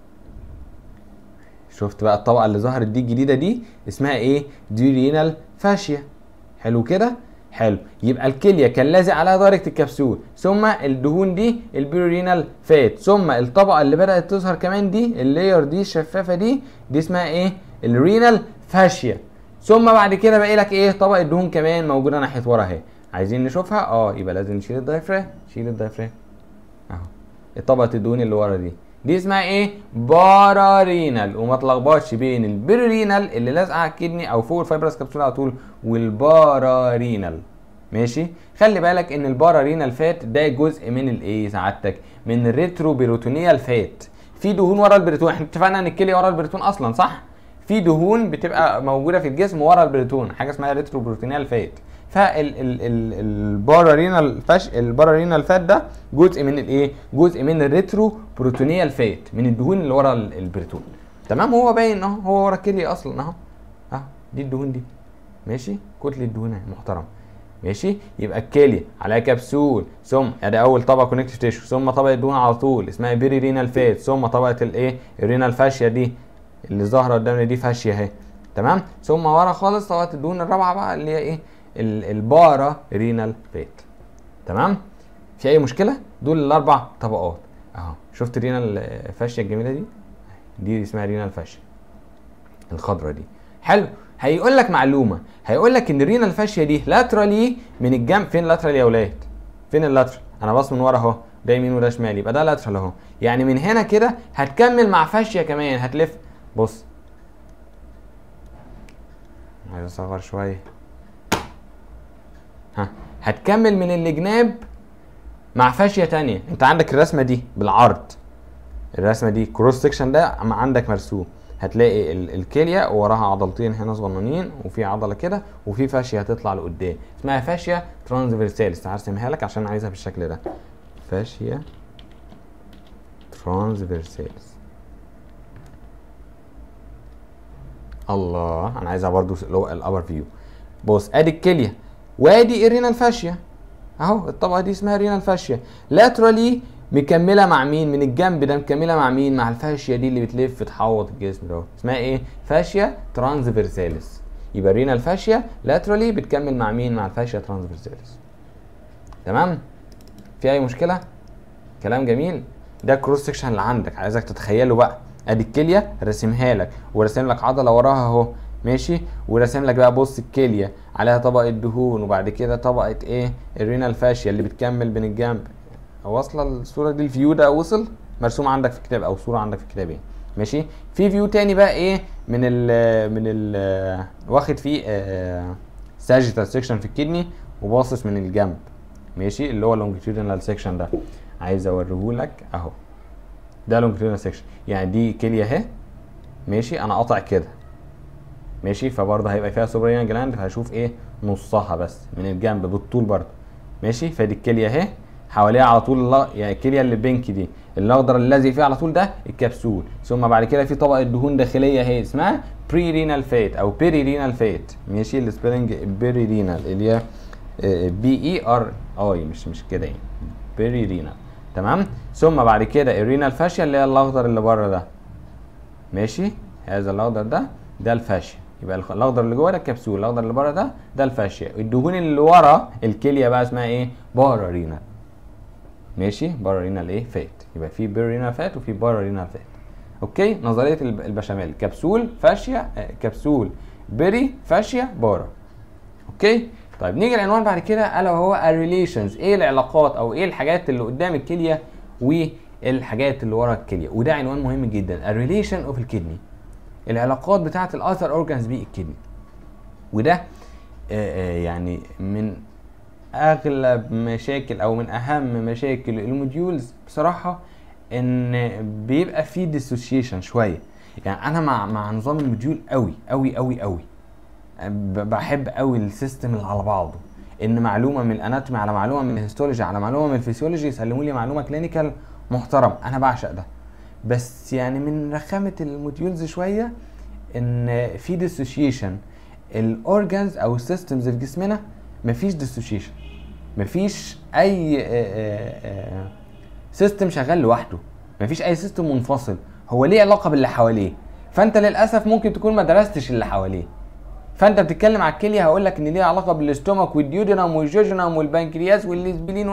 شفت بقى الطبقه اللي ظهرت دي الجديده دي اسمها ايه؟ دي رينال فاشيا. حلو كده؟ حلو. يبقى الكليه كان لازق عليها دايركت الكبسول، ثم الدهون دي البيورينال فات، ثم الطبقه اللي بدات تظهر كمان دي اللاير دي الشفافه دي دي اسمها ايه؟ الرينال فاشيا. ثم بعد كده باقي لك ايه؟ طبقه دهون كمان موجوده ناحيه ورا اهي، عايزين نشوفها. اه يبقى لازم نشيل الدايفرام، شيل الدايفرام اهو. طبقه الدهون اللي ورا دي دي اسمها ايه؟ بارارينال. وما تلخبطش بين البيرينال اللي لازقه على الكدني او فوق الفايبرس كبسول على طول والبارارينال. ماشي؟ خلي بالك ان البارارينال فات ده جزء من الايه سعادتك؟ من الريترو بيروتونيال فات. في دهون ورا البريتون، احنا اتفقنا ان الكليه ورا البريتون اصلا صح؟ في دهون بتبقى موجوده في الجسم ورا البريتون، حاجه اسمها ريترو بيروتونيال فات. فالبارارينال فاش البارارينال فات ده جزء من الايه؟ جزء من الريترو بروتونيال فات، من الدهون اللي ورا البريتون. تمام؟ هو باين اهو، هو ورا الكليه اصلا اهو. اهو دي الدهون دي. ماشي؟ كتله الدهون اهي محترم. ماشي؟ يبقى الكليه عليها كبسول، ثم ادي اول طبقه كونكتيف تيشو، ثم طبقه دهون على طول اسمها بيري رينال فات، ثم طبقه الايه؟ الرينال فاشيا دي اللي ظاهره قدامنا دي فاشيا اهي. تمام؟ ثم ورا خالص طبقه الدهون الرابعه بقى اللي هي ايه؟ البارا رينال فات. تمام؟ في اي مشكله؟ دول الاربع طبقات اهو. شفت الرينال فاشيا الجميله دي؟ دي اسمها رينال فاشيا الخضراء دي. حلو. هيقول لك معلومه، هيقول لك ان الرينال فاشيا دي لاترالي من الجنب. فين لاترال يا اولاد؟ فين اللاترال؟ انا باص من ورا اهو، ده يمين وده شمال، يبقى ده لاترال اهو. يعني من هنا كده هتكمل مع فاشيا كمان، هتلف. بص عايز اصغر شويه. ها، هتكمل من الجناب مع فاشيا تانية. انت عندك الرسمه دي بالعرض، الرسمه دي كروس سكشن ده عندك مرسوم، هتلاقي الكليه وراها عضلتين هنا صغننين، وفي عضله كده، وفي فاشيا هتطلع لقدام اسمها فاشيا ترانسفيرساليس. هرسمها لك عشان عايزها بالشكل ده، فاشيا ترانسفيرساليس. الله، انا عايزها برضو الابر فيو. بص ادي الكليه وادي الرينال فاشيا اهو، الطبقه دي اسمها رينال فاشيا. لاترالي مكمله مع مين؟ من الجنب ده مكمله مع مين؟ مع الفاشيا دي اللي بتلف تحوط الجسم ده، اسمها ايه؟ فاشيا ترانسفيرساليس. يبقى الرينال فاشيا لاترالي بتكمل مع مين؟ مع الفاشيا ترانسفيرساليس. تمام؟ في اي مشكله؟ كلام جميل. ده الكروس سكشن اللي عندك، عايزك تتخيله بقى. ادي الكليه راسمها لك، وراسم لك عضله وراها اهو. ماشي؟ وراسم لك بقى بص الكليه عليها طبقه دهون، وبعد كده طبقه ايه؟ الرينال فاشيا اللي بتكمل بين الجنب. واصله الصوره دي؟ الفيو ده وصل؟ مرسوم عندك في الكتاب او صوره عندك في الكتاب ايه؟ ماشي؟ في فيو تاني بقى ايه؟ من ال من ال واخد فيه ساجيتال سيكشن في الكدني وباصص من الجنب. ماشي؟ اللي هو لونجيتيودينال سيكشن ده، عايز اوريهولك اهو. ده لونجيتيودينال سيكشن، يعني دي كليه اهي. ماشي؟ انا قاطع كده. ماشي؟ فبرضه هيبقى فيها سوبرينال جلاند، فهشوف ايه؟ نصها بس من الجنب بالطول برضه. ماشي؟ فدي الكليه اهي، حواليها على طول الله، يعني الكليه اللي بينك دي الاخضر اللي لازق فيه على طول ده الكبسول، ثم بعد كده في طبقه دهون داخليه اهي اسمها بري رينال فات او بيري رينال فات. ماشي؟ السبيلنج بيري رينال اللي هي بي اي ار اي، مش مش كده يعني، بيري رينال. تمام؟ ثم بعد كده الرينال فاشيا اللي هي الاخضر اللي بره ده. ماشي؟ هذا الاخضر ده ده الفاشيا، يبقى الاخضر اللي جوه ده الكبسول، الاخضر اللي بره ده ده الفاشيا. الدهون اللي ورا الكليه بقى اسمها ايه؟ بارا رينال. ماشي؟ بارا رينال ايه؟ فات. يبقى في بيري رينال فات وفي بارا رينال فات. اوكي؟ نظريه البشاميل، كبسول فاشيا، كبسول بيري فاشيا بارا. اوكي؟ طيب نيجي العنوان بعد كده الا وهو الريليشنز. ايه العلاقات او ايه الحاجات اللي قدام الكليه والحاجات اللي ورا الكليه، وده عنوان مهم جدا. الريليشن اوف الكدني، العلاقات بتاعه الاذر اورجانز بالكدني. وده آآ آآ يعني من اغلب مشاكل او من اهم مشاكل الموديولز بصراحه، ان بيبقى فيه ديسوسيشن شويه. يعني انا مع مع نظام الموديول قوي قوي قوي قوي. ب- بحب قوي السيستم اللي على بعضه، ان معلومه من الاناتومي على معلومه من الهيستولوجي على معلومه من الفسيولوجي يسلموا لي معلومه كلينيكال محترم. انا بعشق ده. بس يعني من رخامه الموديولز شويه ان في ديسوشيشن الاورجانز او السيستمز في جسمنا، مفيش ديسوشيشن، مفيش اي سيستم شغال لوحده، مفيش اي سيستم منفصل، هو ليه علاقه باللي حواليه. فانت للاسف ممكن تكون ما درستش اللي حواليه. فانت بتتكلم على الكليه هقول لك ان ليه علاقه بالاستومك والديودينم والجوجينم والبنكرياس والاسبلين و...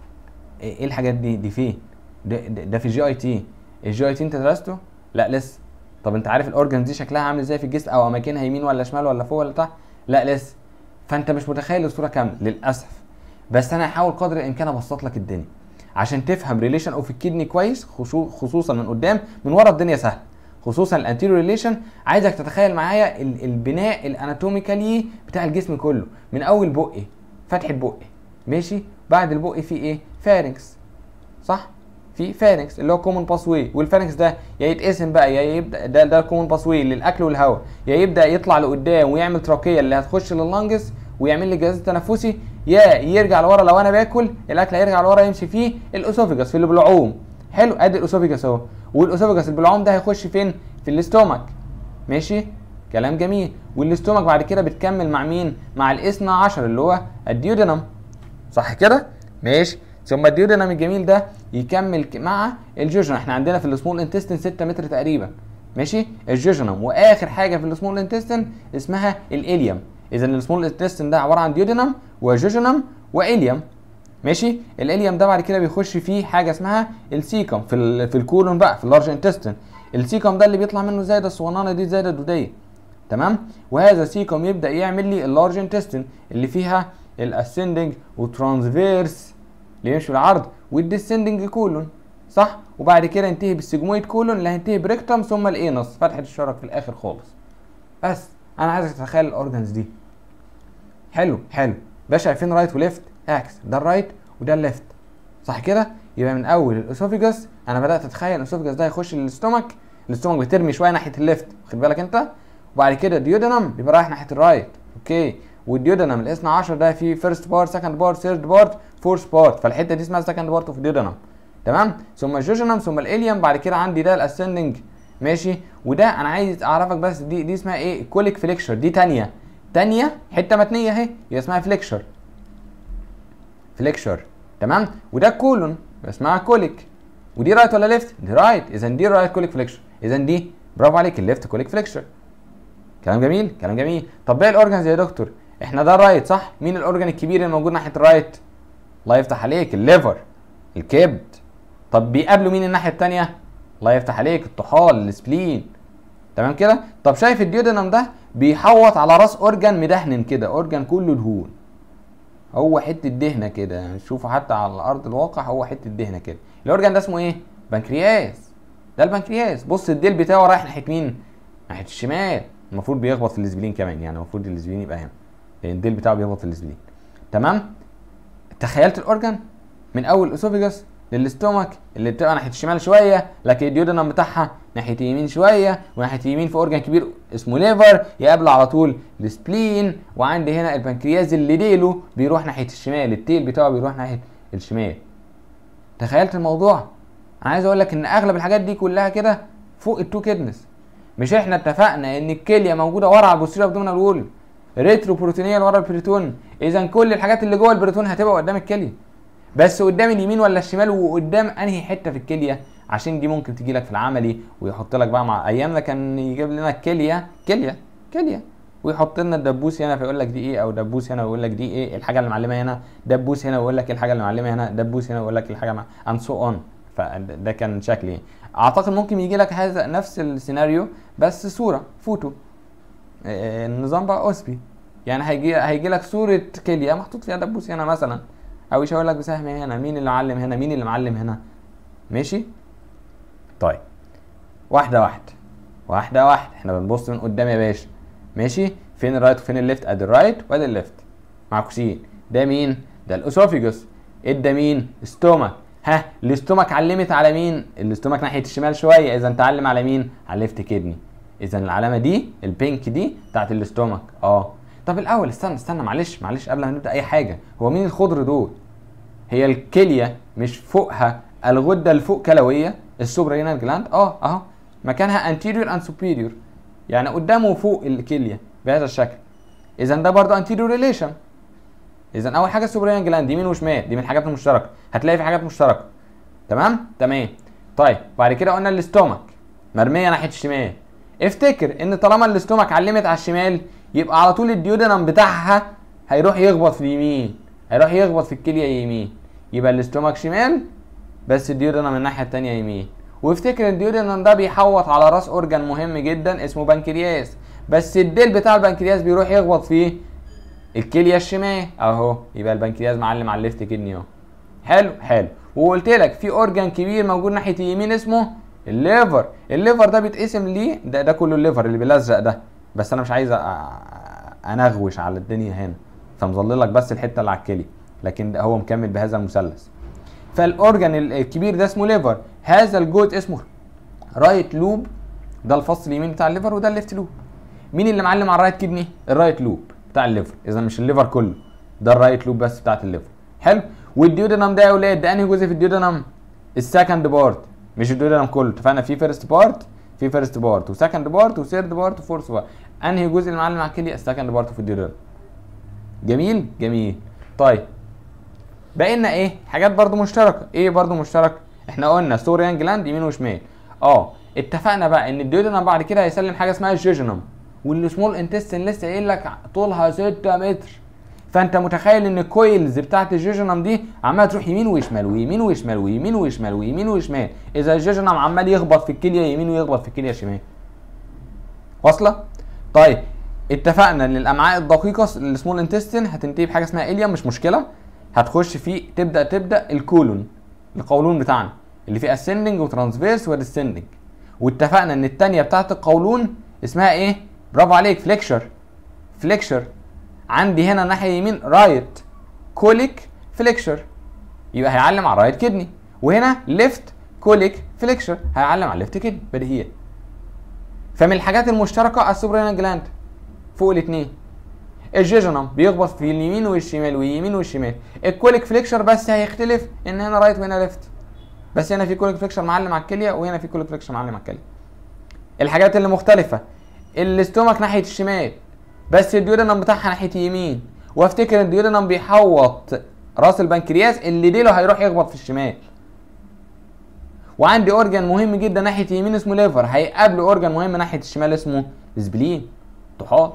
ايه الحاجات دي؟ دي فين؟ ده, ده, ده في الجي اي تي. الجي اي تي انت درسته؟ لا لسه. طب انت عارف الاورجنز دي شكلها عامل ازاي في الجسم او اماكنها يمين ولا شمال ولا فوق ولا تحت؟ لا لسه. فانت مش متخيل الصوره كامله للاسف. بس انا هحاول قدر الامكان ابسط لك الدنيا عشان تفهم ريليشن اوف الكدني كويس، خصوصا من قدام. من ورا الدنيا سهله، خصوصا الانتيريور ريليشن. عايزك تتخيل معايا البناء الاناتوميكالي بتاع الجسم كله، من اول بقي، فتحه بقي، ماشي، بعد البقي في ايه؟ فارنكس، صح؟ في فارنكس اللي هو كومن باس واي، والفارنكس ده يا يتقسم بقى، يا يبدا ده ده كومن باس واي للاكل والهواء، يا يبدا يطلع لقدام ويعمل تراكيه اللي هتخش لللنجز ويعمل لي الجهاز التنفسي، يا يرجع لورا لو انا باكل الاكل هيرجع لورا يمشي فيه الاسوفيجاس في البلعوم. حلو، ادي الاسوفيجاس اهو، والاسوفيجاس البلعوم ده هيخش فين؟ في الاستومك، ماشي، كلام جميل. والاستومك بعد كده بتكمل مع مين؟ مع الاثنى عشر اللي هو الديودينم، صح كده؟ ماشي. ثم الديودينم الجميل ده يكمل مع الجوجينم. احنا عندنا في السمول انتستين ستة متر تقريبا، ماشي، الجوجينم. واخر حاجه في السمول انتستين اسمها الاليوم. اذا السمول انتستين ده عباره عن ديودينم وجوجينم واليوم، ماشي. الاليوم ده بعد كده بيخش فيه حاجه اسمها السيكم في ال في الكولون بقى، في اللارج انتستين. السيكم ده اللي بيطلع منه زايده الصغننه دي، زايده الدوديه، تمام. وهذا السيكم يبدا يعمل لي اللارج انتستين اللي فيها الاسندنج والترانسفيرس اللي يمشي بالعرض، والديسندنج كولون، صح. وبعد كده ينتهي بالسيجمويد كولون اللي هينتهي بريكتم، ثم الانس، فتحه الشرج في الاخر خالص. بس انا عايزك تتخيل الاورجنز دي. حلو حلو باشا. شايفين رايت وليفت اكس؟ ده الرايت وده الليفت، صح كده؟ يبقى من اول الاسوفيجاس انا بدات اتخيل الاسوفيجاس ده هيخش للاستومك، الاستومك بترمي شويه ناحيه الليفت، واخد بالك انت؟ وبعد كده الديودينم بيبقى رايح ناحيه الرايت، اوكي. والديودينم الاثنى عشر ده فيه فيرست بارت، سكند بارت، ثيرد بارت، فورث بارت، فالحته دي اسمها سكند بارت اوف الديودينم، تمام. ثم الجوجينم، ثم الاليوم، بعد كده عندي ده الاسندنج، ماشي. وده انا عايز اعرفك بس دي دي اسمها ايه؟ كوليك فليكشر، دي تانية تانية حته متنيه اهي، هي اسمها فليكشر، فليكشر، تمام. وده الكولون اسمها كوليك. ودي رايت ولا ليفت؟ دي رايت، اذا دي رايت كوليك فليكشر، اذا دي برافو عليك الليفت كوليك فليكشر. كلام جميل، كلام جميل. طب باقي الاورجنز يا دكتور؟ احنا ده الرايت، صح؟ مين الاورجن الكبير اللي موجود ناحيه الرايت؟ الله يفتح عليك، الليفر، الكبد. طب بيقابلوا مين الناحيه الثانيه؟ الله يفتح عليك، الطحال، السبلين، تمام كده. طب شايف الديودينم ده بيحوط على راس اورجن مدهن كده، اورجن كله دهون، هو حته دهنه كده، يعني شوفوا حتى على ارض الواقع هو حته دهنه كده. الاورجن ده اسمه ايه؟ بنكرياس. ده البنكرياس. بص الديل بتاعه رايح ناحيه مين؟ ناحيه الشمال. المفروض بيخبط في الاسبلين كمان، يعني المفروض الاسبلين يبقى هنا، لان الديل بتاعه بيخبط في الاسبلين، تمام. تخيلت الاورجن من اول الاسوفيجاس للاستومك اللي بتبقى ناحيه الشمال شويه، لكن الديودينم بتاعها ناحيه اليمين شويه، وناحيه اليمين في اورجن كبير اسمه ليفر يقابل على طول السبلين. وعندي هنا البنكرياس اللي ديله بيروح ناحيه الشمال، التيل بتاعه بيروح ناحيه الشمال. تخيلت الموضوع؟ انا عايز اقول لك ان اغلب الحاجات دي كلها كده فوق التو كيدنس. مش احنا اتفقنا ان الكليه موجوده ورا على البوستيريور ابدومينال وول، ريترو بروتينيال ورا البريتون؟ اذا كل الحاجات اللي جوه البريتون هتبقى قدام الكليه، بس قدام اليمين ولا الشمال؟ وقدام انهي حته في الكليه؟ عشان دي ممكن تجي لك في العملي ويحط لك بقى، مع ايامنا كان يجيب لنا الكليه كليه كليه ويحط لنا الدبوس هنا فيقول لك دي ايه، او دبوس هنا ويقول لك دي ايه الحاجه اللي معلمه هنا، دبوس هنا ويقول لك الحاجه اللي معلمه هنا، دبوس هنا ويقول لك الحاجه مع ان سو اون. فده كان شكل ايه. اعتقد ممكن يجي لك هذا نفس السيناريو بس صوره فوتو، النظام بقى اوسبي، يعني هيجي هيجي لك صوره كليه محطوط فيها دبوس هنا مثلا، او يشاور لك بسهم هنا، مين اللي معلم هنا، مين اللي معلم هنا، ماشي. طيب واحده واحده واحده واحده، احنا بنبص من قدام يا باشا، ماشي. فين الرايت وفين الليفت؟ ادي الرايت وادي الليفت معكوسين. ده مين؟ ده الاسوفيجوس. ادى مين؟ ستومك. ها الاستومك علمت على مين؟ الاستومك ناحيه الشمال شويه، اذا تعلم على مين؟ على الليفت كدني. اذا العلامه دي البينك دي بتاعت الاستومك. اه طب الاول استنى استنى معلش معلش قبل ما نبدا اي حاجه، هو مين الخضر دول؟ هي الكليه مش فوقها الغده اللي فوق كلويه السوبرينال جلاند؟ اه اهو مكانها anterior and superior، يعني قدامه وفوق الكليه بهذا الشكل. اذا ده برضه anterior relation. اذا اول حاجه السوبرينال جلاند يمين وشمال، دي من الحاجات المشتركه، هتلاقي في حاجات مشتركه. تمام تمام. طيب بعد كده قلنا الاستومك مرميه ناحيه الشمال. افتكر ان طالما الاستومك علمت على الشمال يبقى على طول الديودنم بتاعها هيروح يخبط في اليمين، هيروح يخبط في الكليه يمين، يبقى الاستومك شمال بس الديودنم الناحيه الثانيه يمين. وافتكر الديودنم ده بيحوط على راس اورجان مهم جدا اسمه بنكرياس، بس الديل بتاع البنكرياس بيروح يخبط في الكليه الشمال اهو، يبقى البنكرياس معلم على الليفت كدني اهو. حلو حلو. وقلت لك في اورجان كبير موجود ناحيه اليمين اسمه الليفر. الليفر ده بيتقسم ليه، ده ده كله الليفر اللي بالازرق ده، بس انا مش عايز انغوش على الدنيا هنا فمظللك بس الحته اللي على الكليه، لكن هو مكمل بهذا المثلث. فالاورجان الكبير ده اسمه ليفر. هذا الجزء اسمه رايت لوب، ده الفص اليمين بتاع الليفر وده الليفت لوب. مين اللي معلم على الرايت كدني؟ الرايت لوب بتاع الليفر. اذا مش الليفر كله، ده الرايت لوب بس بتاعت الليفر. حلو. والديودنم ده يا اولاد ده انهي جزء في الديودنم؟ السكند بارت، مش الديودنم كله. اتفقنا في فيرست بارت، في فيرست بارت وسكند بارت وثيرد بارت وفورث بارت. انهي جزء اللي معلم على الكليه؟ السكند بارت في الديودنم. جميل جميل. طيب بقى لنا ايه حاجات برضو مشتركه. ايه برضو مشترك؟ احنا قلنا سوريان جلاند يمين وشمال. اه اتفقنا بقى ان الديودنم بعد كده هيسلم حاجه اسمها الجيجنم، والسمول انتستين لسه قايل لك طولها ستة متر. فانت متخيل ان الكويلز بتاعت الجيجنم دي عماله تروح يمين وشمال ويمين وشمال ويمين وشمال ويمين وشمال. اذا الجيجنم عمال يخبط في الكليه يمين ويخبط في الكليه شمال. واصله؟ طيب اتفقنا ان الامعاء الدقيقه السمول انتستين هتنتهي بحاجه اسمها اليم، مش مشكله، هتخش فيه تبدا تبدا الكولون، القولون بتاعنا اللي فيه اسندنج وترانسفيرس وديسندنج. واتفقنا ان الثانيه بتاعت القولون اسمها ايه؟ برافو عليك، فليكشر. فليكشر عندي هنا ناحيه يمين رايت كوليك فليكشر، يبقى هيعلم على الرايت كدني. وهنا ليفت كوليك فليكشر هيعلم على الليفت كدني. بديهيات. فمن الحاجات المشتركه السوبرينال جلاند فوق الاثنين. الجيجنم بيخبط في اليمين والشمال واليمين والشمال. الكوليك فليكشر بس هيختلف ان هنا رايت وهنا ليفت، بس هنا في كوليك فليكشر معلم على الكليه وهنا في كوليك فليكشر معلم على الكليه. الحاجات اللي مختلفه الاستومك ناحيه الشمال بس الديودنم بتاعها ناحيه اليمين. وافتكر الديودنم بيحوط راس البنكرياس اللي ديله هيروح يخبط في الشمال. وعندي اورجان مهم جدا ناحيه اليمين اسمه ليفر، هيقابله اورجان مهم ناحيه الشمال اسمه سبلين، طحال.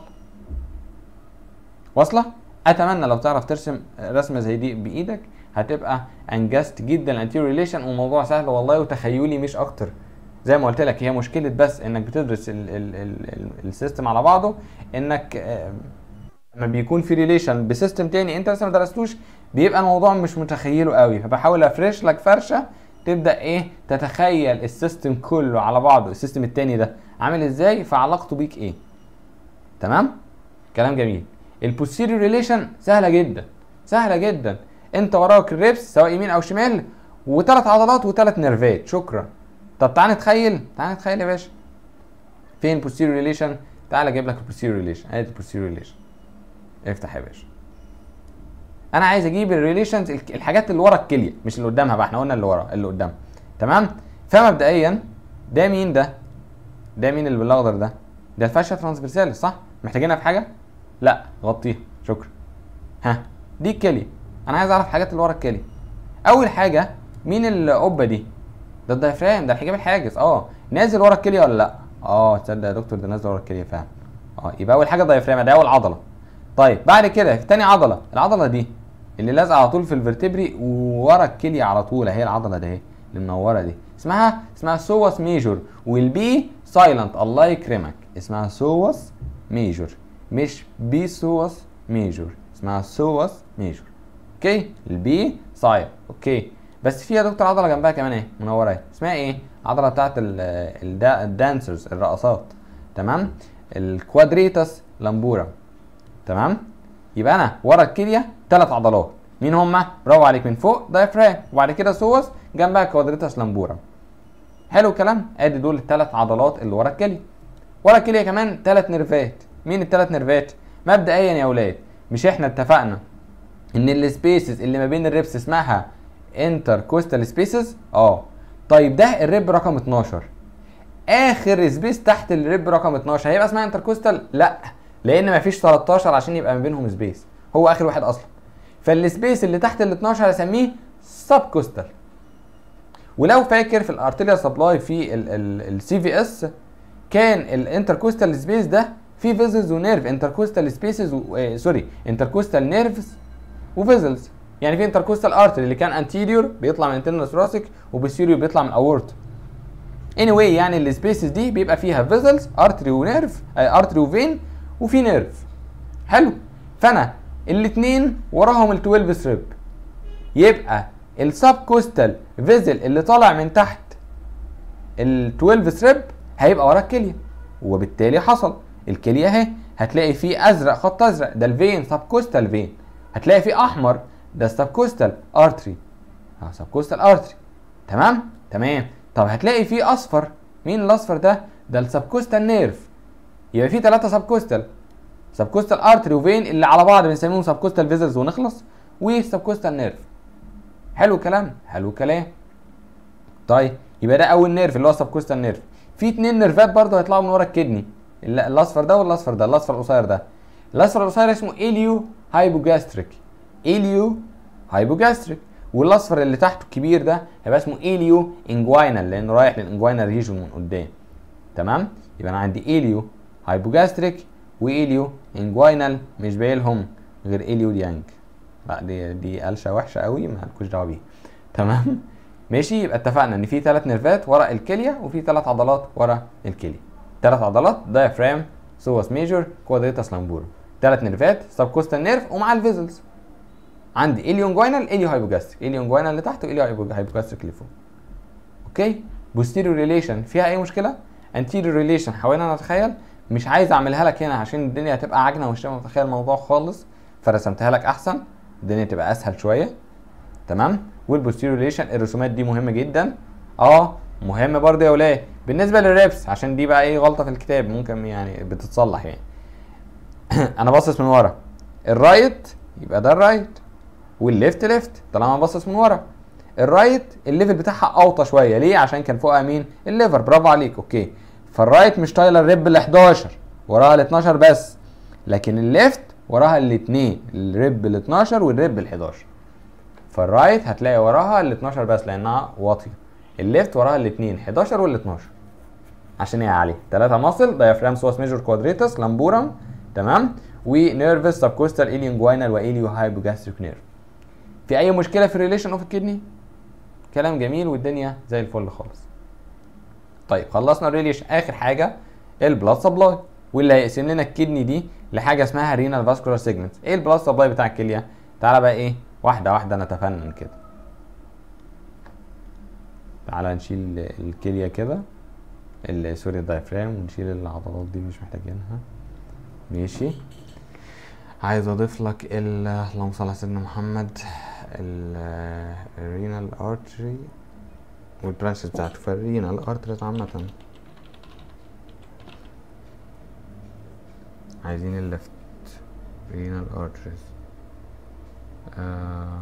واصله؟ اتمنى لو تعرف ترسم رسمه زي دي بايدك هتبقى انجزت جدا الانتيريور ريليشن، وموضوع سهل والله وتخيلي مش اكتر. زي ما قلت لك هي مشكله بس انك بتدرس السيستم على بعضه، انك لما بيكون في ريليشن بسيستم تاني انت لسه ما درستوش بيبقى الموضوع مش متخيله قوي، فبحاول افرش لك فرشه تبدا ايه تتخيل السيستم كله على بعضه، السيستم التاني ده عامل ازاي فعلاقته بيك ايه. تمام؟ كلام جميل. البوستيريور ريليشن سهله جدا سهله جدا. انت وراك الريبس سواء يمين او شمال وثلاث عضلات وثلاث نيرفات، شكرا. طب تعال نتخيل تعال نتخيل يا باشا فين البوستيريور ريليشن. تعال اجيب لك البوستيريور ريليشن. ادي البوستيريور ريليشن، افتح يا باشا. انا عايز اجيب الريليشنز الحاجات اللي ورا الكليه مش اللي قدامها بقى، احنا قلنا اللي ورا اللي قدامها. تمام؟ فمبدئيا ده مين ده؟ ده مين اللي بالاخضر ده؟ ده الفاشيا ترانسفيرساليس صح؟ محتاجينها في حاجه؟ لا غطيها شكرا. ها دي الكليه. انا عايز اعرف الحاجات اللي ورا الكليه. اول حاجه مين القبه دي؟ ده الدايفرام، ده الحجاب الحاجز. اه نازل ورا الكليه ولا لا؟ اه تصدق يا دكتور ده نازل ورا الكليه فعلا. اه يبقى اول حاجه الدايفرام، ده اول عضله. طيب بعد كده تاني عضله، العضله دي اللي لازقه على طول في الفرتبري وورا الكليه على طول، اهي العضله دي اهي اللي منوره دي اسمها اسمها سوس ميجور، والبي سايلنت الله يكرمك، اسمها سوس ميجور مش بي سوس ميجور، اسمها سوس ميجور. اوكي؟ البي سايل. اوكي بس في يا دكتور عضله جنبها كمان ايه منوره اهي، اسمها ايه؟ العضله بتاعت الدانسرز الرقصات. تمام؟ الكوادريتاس لامبورا. تمام؟ يبقى انا ورا الكليه ثلاث عضلات، مين هما؟ برافو عليك، من فوق دايفرام وبعد كده سوس جنبها كوادريتاس لامبورا. حلو الكلام؟ ادي دول الثلاث عضلات اللي ورا الكليه. ورا الكليه كمان ثلاث نيرفات. مين الثلاث نيرفات؟ مبدئيا يا اولاد مش احنا اتفقنا ان السبيسز اللي ما بين الريبس اسمها انتركوستال سبيسز؟ اه طيب ده الريب رقم اتناشر، اخر سبيس تحت الريب رقم اتناشر هيبقى اسمها انتركوستال؟ لا، لان مفيش تلتاشر عشان يبقى ما بينهم سبيس، هو اخر واحد اصلا. فالسبيس اللي تحت ال اتناشر هسميه سب كوستال. ولو فاكر في الارتيريال سبلاي في السي في اس كان الانتركوستال سبيس ده في فيزلز ونيرف، انتركوستال سبيسز و... سوري انتركوستال نيرفز وفيزلز. يعني في انتركوستال ارتري اللي كان انتيريور بيطلع من انترنال ثوراسيك وبوستيريور بيطلع من اورتا. اني anyway يعني السبيسز دي بيبقى فيها فيزلز ارتري ونيرف، ارتري وفين، وفي نيرف. حلو. فانا الاثنين وراهم ال اتناشر ثريب، يبقى السب كوستال فيزل اللي طالع من تحت ال اتناشر ثريب هيبقى ورا الكليه، وبالتالي حصل الكليه اهي هتلاقي فيه ازرق، خط ازرق ده الفين، سب كوستال فين. هتلاقي فيه احمر ده السب كوستال ارتري، اه سب كوستال ارتري. تمام تمام. طب هتلاقي فيه اصفر، مين الاصفر ده؟ ده السب كوستال نيرف. يبقى فيه ثلاثه سب كوستال، سب كوستال ارتري وفين اللي على بعض بنسميهم سب كوستال فيزلز ونخلص، وسب كوستال نيرف. حلو الكلام، حلو الكلام. طيب يبقى ده اول نيرف اللي هو السب كوستال نيرف. في اتنين نيرفات برضه هيطلعوا من ورا الكدني، الاصفر ده والاصفر ده، الاصفر القصير ده. الاصفر القصير اسمه اليو هايبوجاستريك، اليو هايبوجاستريك. والاصفر اللي تحته الكبير ده هيبقى اسمه اليو انجوينال لانه رايح للانجوينال ريجون من قدام. تمام؟ يبقى انا عندي اليو هايبوجاستريك واليو انجوينال، مش باقي لهم غير اليو ديانج. لا دي دي قلشه وحشه قوي ما لكوش دعوه بيها. تمام؟ ماشي. يبقى اتفقنا ان في ثلاث نيرفات ورا الكليه وفي ثلاث عضلات ورا الكليه. ثلاث عضلات دايفرام، سوس ميجور، كوادريتاس لامبورم. ثلاث نيرفات، سب كوستال نيرف ومع الفيزلز. عندي اليو انجوينال، اليو هايبوجاستريك، اليو انجوينال اللي تحت واليو هايبوجاستريك اللي فوق. اوكي؟ بوستيريور ريليشن فيها اي مشكله؟ انتيريور ريليشن حاولنا نتخيل، مش عايز اعملها لك هنا عشان الدنيا هتبقى عجنه ومش هتبقى متخيل الموضوع خالص، فرسمتها لك احسن الدنيا تبقى اسهل شويه. تمام؟ والبوستيريور ريليشن الرسومات دي مهمه جدا. اه مهم برضه يا ولاد بالنسبه للريبس، عشان دي بقى ايه غلطه في الكتاب ممكن يعني بتتصلح يعني. انا باصص من ورا الرايت يبقى ده الرايت، والليفت ليفت طالما باصص من ورا. الرايت الليفل بتاعها اوطى شويه، ليه؟ عشان كان فوقها مين؟ الليفر. برافو عليك. اوكي، فالرايت مش طايله الريب ال حداشر، وراها ال اتناشر بس، لكن الليفت وراها الاثنين، الريب ال اتناشر والريب ال حداشر. فالرايت هتلاقي وراها ال اتناشر بس لانها واطيه، الليفت وراها الاثنين حداشر وال اتناشر عشان هي عاليه. ثلاثه ماسل، دايفرام، سوس ميجور، كوادريتاس لامبورم. تمام؟ ونيرفس، سب كوستال، اليو انجوينال، واليو هايبوجاستريك نيرف. في اي مشكله في الريليشن اوف الكدني؟ كلام جميل والدنيا زي الفل خالص. طيب خلصنا الريليشن. اخر حاجه البلاد سبلاي، واللي هيقسم لنا الكدني دي لحاجه اسمها رينال فاسكولار سيجمنتس. ايه البلاد سبلاي بتاع الكليه؟ تعالى بقى ايه واحده واحده نتفنن كده. تعالى نشيل الكليه كده، سوري الدايفرام، ونشيل العضلات دي مش محتاجينها. ماشي. عايز اضيف لك ال اللهم صل على سيدنا محمد الرينال ارتري والبرانشز بتاعته. فالرينال ارتريز عامة عايزين الليفت رينال ارتريز. آه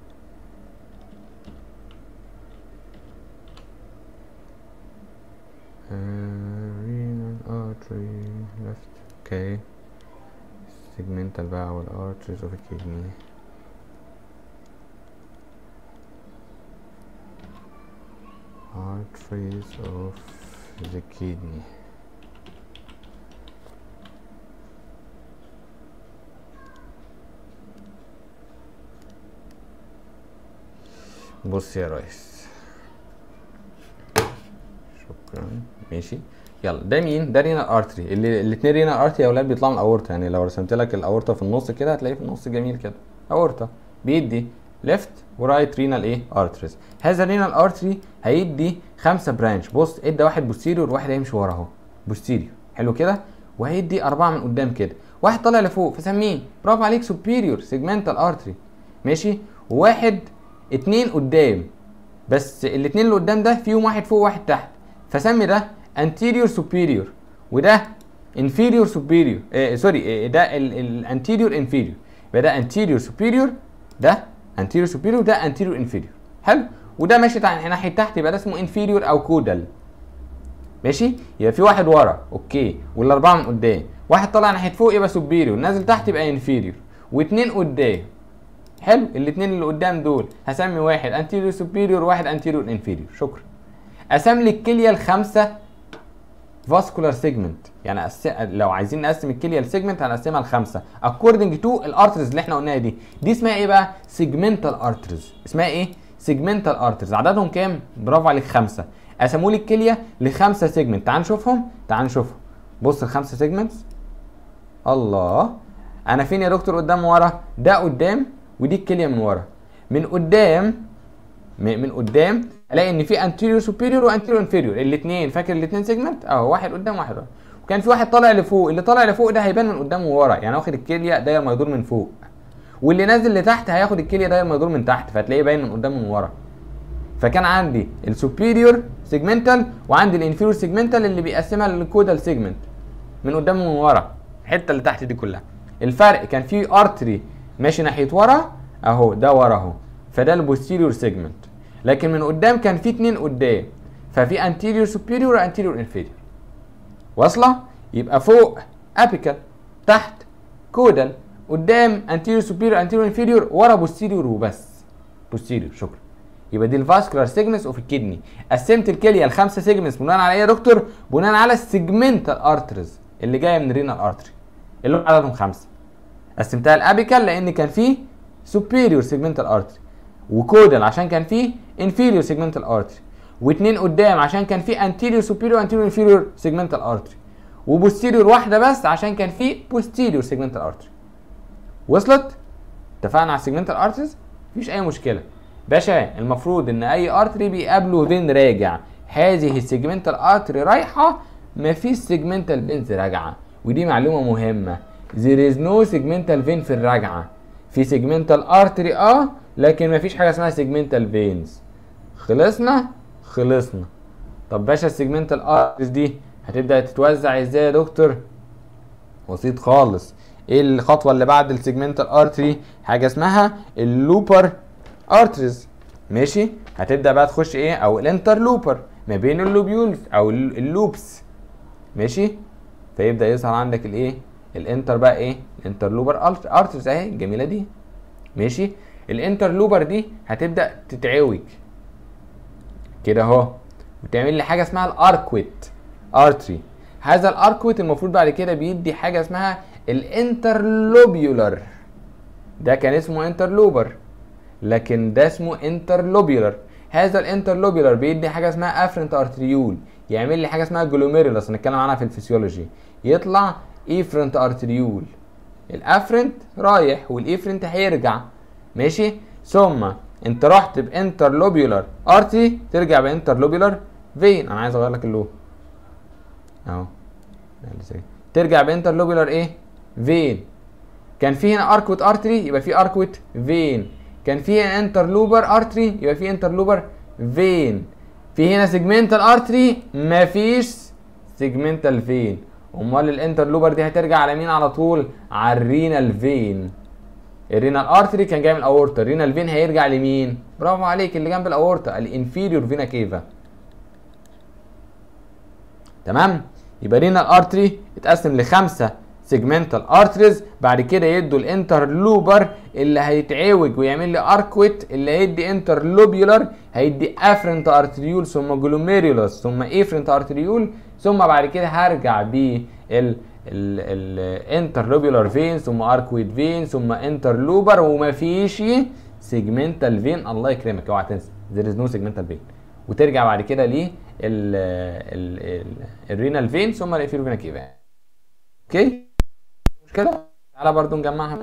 رينال ارتري ليفت. اوكي، سيجمنتال بقى والارتريز اوف الكدني. arteries of the kidney. بص يا ريس، شكرا. ماشي يلا، ده مين؟ ده رينال ارتري. اللي الاثنين رينال ارتري يا اولاد بيطلعوا من الاورطه، يعني لو رسمت لك الاورطه في النص كده هتلاقيه في النص جميل كده اورطه، بيدي ليفت ورايت رينال ايه ارتريز. هذا الرينال ارتري هيدي خمسه برانش. بص ادى واحد بوستيريور، واحد هيمشي ورا اهو بوستيريور، حلو كده، وهيدي اربعه من قدام كده، واحد طالع لفوق فسميه برافو عليك سوبيريور سيجمنتال ارتري. ماشي. وواحد اتنين قدام، بس الاتنين اللي قدام ده فيهم واحد فوق وواحد تحت، فسمي ده anterior superior. وده inferior superior آه سوري آه ده الانتيريور inferior، يبقى ده anterior superior، ده anterior superior، ده anterior inferior. حلو. وده ماشي ناحيه تحت يبقى ده اسمه inferior او كودال. ماشي. يبقى في واحد ورا اوكي والاربعه من قدام، واحد طالع ناحيه فوق يبقى superior، نازل تحت يبقى inferior، واثنين قدام. حلو. الاثنين اللي قدام دول هسمي واحد anterior superior وواحد anterior inferior. شكرا. اسمي الكليه الخمسه vascular segment، يعني أس... لو عايزين نقسم الكليه لسيجمنت هنقسمها لخمسه according to الارترز اللي احنا قلناها دي. دي اسمها ايه بقى؟ segmental arteries. اسمها ايه؟ segmental arteries. عددهم كام؟ برافو عليك، خمسه. قسموا لي الكليه لخمسه سيجمنت. تعال نشوفهم، تعال نشوفهم. بص الخمسه سيجمنتس. الله، انا فين يا دكتور؟ قدام ورا؟ ده قدام ودي الكليه من ورا. من قدام من قدام الاقي ان في anterior superior وانتيريور inferior، الاثنين فاكر الاثنين سيجمنت اهو، واحد قدام واحد ورا. وكان في واحد طالع لفوق، اللي طالع لفوق ده هيبان من قدام وورا، يعني واخد الكليه داير ما يدور من فوق، واللي نازل لتحت هياخد الكليه داير ما يدور من تحت، فهتلاقيه باين من قدام ومن ورا. فكان عندي السوبيريور سيجمنتال وعندي الانفيريور سيجمنتال اللي بيقسمها للكودال سيجمنت من قدام ومن ورا، الحته اللي تحت دي كلها. الفرق كان في ارتري ماشي ناحيه ورا اهو، ده ورا اهو، فده البوستيريور سيجمنت. لكن من قدام كان في اتنين قدام، ففي anterior superior و anterior inferior. واصله؟ يبقى فوق apical، تحت caudal، قدام anterior superior anterior inferior، ورا posterior وبس. posterior. شكرا. يبقى دي الفاسكولار سيجمنتس اوف الكدني. قسمت الكليه لخمسه سيجمنتس بناء على ايه يا دكتور؟ بناء على السيجمنتال ارترز اللي جايه من الرينال ارتري اللي هم عددهم خمسه. قسمتها الابيكال لان كان فيه superior segmental artery، وكودال عشان كان فيه inferior segmental artery، واثنين قدام عشان كان فيه anterior superior anterior inferior segmental artery، وبوستيريور واحده بس عشان كان فيه posterior segmental artery. وصلت؟ اتفقنا على segmental arteries؟ مفيش اي مشكله. باشا المفروض ان اي ارتري بيقابله فين راجع، هذه السيجمنتال ارتري رايحه، مفيش سيجمنتال فينز راجعه، ودي معلومه مهمه. there is no segmental vein في الراجعه. في سيجمنتال ارتري اه، لكن مفيش حاجه اسمها سيجمنتال فينز. خلصنا؟ خلصنا. طب باشا السيجمنتال ارتريز دي هتبدا تتوزع ازاي يا دكتور؟ بسيط خالص. ايه الخطوه اللي بعد السيجمنتال ارتري؟ حاجه اسمها اللوبر ارتريز. ماشي. هتبدا بقى تخش ايه؟ او الانترلوبر ما بين اللوبيولز او اللوبس. ماشي. فيبدا يظهر عندك الايه؟ الانتر بقى ايه؟ الانترلوبر ارتريز اهي الجميله دي. ماشي. الانترلوبر دي هتبدا تتعوج كده اهو، وتعمل لي حاجه اسمها الاركويت ارتري. هذا الاركويت المفروض بعد كده بيدي حاجه اسمها الانترلوبيولر. ده كان اسمه انترلوبر، لكن ده اسمه انترلوبيولر. هذا الانترلوبيولر بيدي حاجه اسمها افرنت ارتريول، يعمل لي حاجه اسمها جلوميرولس هنتكلم عنها في الفسيولوجي، يطلع ايفرنت ارتريول. الافرنت رايح والايفرنت هيرجع. ماشي. ثم انت رحت بانترلوبيولر ارتري ترجع بانترلوبيولر فين. انا عايز اغير لك اللون اهو، ترجع بانترلوبيولر ايه؟ فين. كان في هنا اركوت ارتري يبقى في اركوت فين، كان في هنا انترلوبر ارتري يبقى في انترلوبر فين، في هنا سيجمنتال ارتري مفيش سيجمنتال فين. امال الانترلوبر دي هترجع على مين على طول؟ على الرينال فين. الرينال ارتري كان جاي من الاورتا، الرينال فين هيرجع لمين؟ برافو عليك، اللي جنب الاورتا، الانفيريور فينا كيفا. تمام. يبقى رينال ارتري اتقسم لخمسه سيجمنتال ارتريز، بعد كده يدوا الانترلوبر اللي هيتعوج ويعمل لي اركويت، اللي هيدي انترلوبيولر هيدي افرنت ارتريول، ثم جلوميرولس، ثم ايفرنت ارتريول، ثم بعد كده هرجع بال الانترلوبيولر فين، ثم اركويت فين، ثم انترلوبر، ومفيش سيجمنتال فين. الله يكرمك اوعى تنسى there is no segmental vein، وترجع بعد كده ليه الرينال فين ثم الانفيريور فينا كيفا. اوكي مشكله. تعالى برضو نجمعها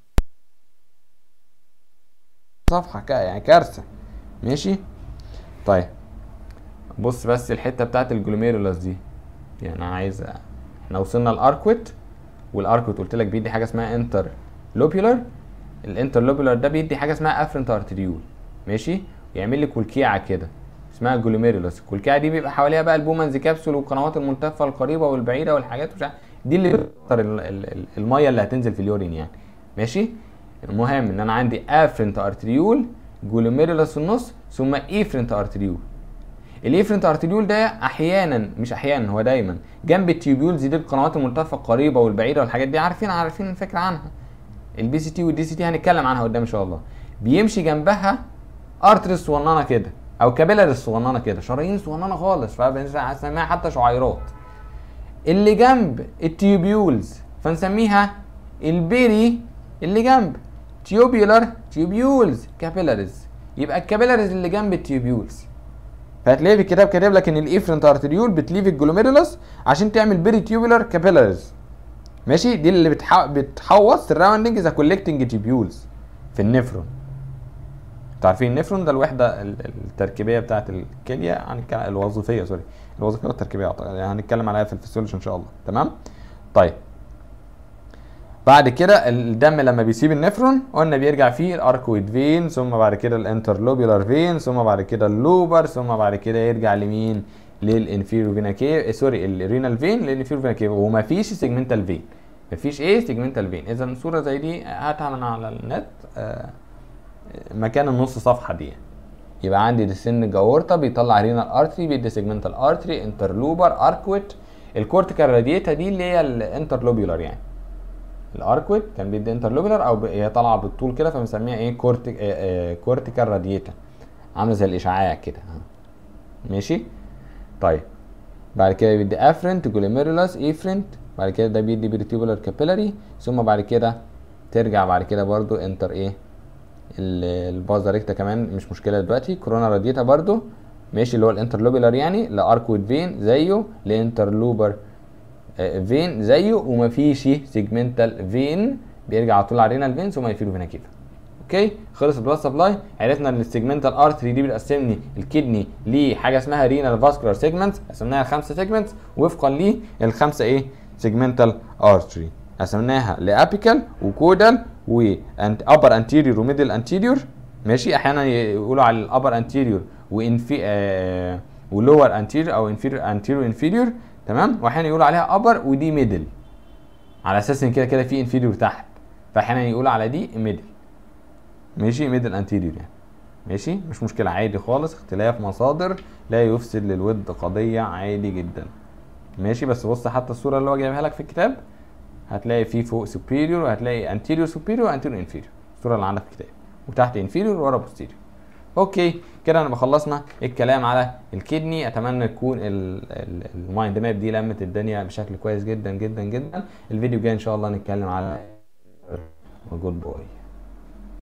صفحه كده يعني كارثه. ماشي. طيب بص بس الحته بتاعت الجلوميرولس دي، يعني انا عايز، احنا وصلنا الاركويت، والاركويت قلت لك بيدي حاجه اسمها انتر لوبيولر، الانتر لوبيولر ده بيدي حاجه اسمها افرنت ارتريول. ماشي. يعمل لي كلكيعه كده اسمها جلوميرولس. الكلكعه دي بيبقى حواليها بقى البومنز كابسول والقنوات الملتفه القريبه والبعيده والحاجات مش عارف، دي اللي بتكتر الميه اللي هتنزل في اليورين يعني. ماشي. المهم ان انا عندي افرنت ارتريول، جلوميرولس في النص، ثم ايفرنت ارتريول. الايفرنت ارتريول ده احيانا، مش احيانا، هو دايما جنب التيوبيولز دي القنوات الملتفه القريبه والبعيده والحاجات دي، عارفين عارفين الفكره عنها. البي سي تي والدي سي تي هنتكلم عنها قدام ان شاء الله. بيمشي جنبها ارتريز صغننه كده او كابيلاريز صغننه كده، شرايين صغننه خالص، فبنسميها حتى شعيرات اللي جنب التيوبيولز، فنسميها البيري اللي جنب تيوبيولار تيوبيولز كابيلاريز. يبقى الكابيلاريز اللي جنب التيوبيولز. فهتلاقي في الكتاب كاتب لك ان الايفرنت ارتريول بتليف الجلوميرولس عشان تعمل بيري تيوبيولار كابيلاريز. ماشي. دي اللي بتح... بتحوط سراوندنج ذا كولكتنج تيوبيولز في النفرون. انتوا عارفين النفرون ده الوحده التركيبيه بتاعه الكليه، هنتكلم الوظيفيه سوري الوظيفيه والتركيبيه يعني هنتكلم عليها في الفسيولوجي ان شاء الله. تمام. طيب بعد كده الدم لما بيسيب النفرون قلنا بيرجع فيه الاركويد فين، ثم بعد كده الانترلوبيولار فين، ثم بعد كده اللوبر، ثم بعد كده يرجع لمين؟ للانفيرو فينا كيف سوري الرينال فين للانفيرو فينا كيف. ومفيش سيجمنتال فين، مفيش ايه سيجمنتال فين. اذا صوره زي دي هاتها من على النت آه مكان النص صفحه دي. يبقى عندي ديسن جاورتا بيطلع رينال ارتري بيدي سيجمنتال ارتري، انترلوبر، اركويت. الكورتيكال راديتا دي اللي هي الانترلوبيولار يعني. الاركويت كان بيدي انترلوبيولار او هي طالعه بالطول كده فبنسميها ايه كورتيك آه كورتيكال راديتا، عامله زي الاشعاع كده. ماشي. طيب بعد كده بيدي افرنت جلوميرولس ايفرنت، بعد كده ده بيدي بيرتيبولار كابيلاري، ثم بعد كده ترجع بعد كده برضو انتر ايه البازاريكتا كمان مش مشكله دلوقتي، كورونا راديتا برضو. ماشي. اللي هو الانترلوبيولار يعني لاركويد فين زيه، لانترلوبر فين زيه، ومفيش سيجمنتال فين بيرجع على طول على رينال فين ثم يفيرو فينا كيفا. اوكي. خلص البلاد سبلاي. عرفنا ان السيجمنتال ارتري دي بتقسمني الكدني لحاجه اسمها رينال فاسكولار سيجمنتس، قسمناها لخمسه سيجمنتس وفقا للخمسه ايه سيجمنتال ارتري. قسمناها لابيكال وكودال وانت ابر انتيريور وميدل انتيريور. ماشي. احيانا يقولوا على الابر انتيريور وانفي آه ولور انتيريور او انفيريور انتيريور انفيريور. تمام. واحيانا يقولوا عليها ابر ودي ميدل على اساس ان كده كده في انفيريور تحت، فاحيانا يقولوا على دي ميدل. ماشي. ميدل انتيريور يعني. ماشي. مش مشكله، عادي خالص، اختلاف مصادر لا يفسد للود قضيه، عادي جدا. ماشي. بس بص حتى الصوره اللي هو جايبها لك في الكتاب هتلاقي فيه فوق سوبيريور وهتلاقي انتيريور سوبيريور وانتيريور انفيريور، الصوره اللي عندك في الكتاب، وتحت انفيريور ورا بوستيريور. اوكي كده انا خلصنا الكلام على الكدني. اتمنى تكون المايند ماب دي لمت الدنيا بشكل كويس جدا جدا جدا. الفيديو الجاي ان شاء الله نتكلم على جود باي.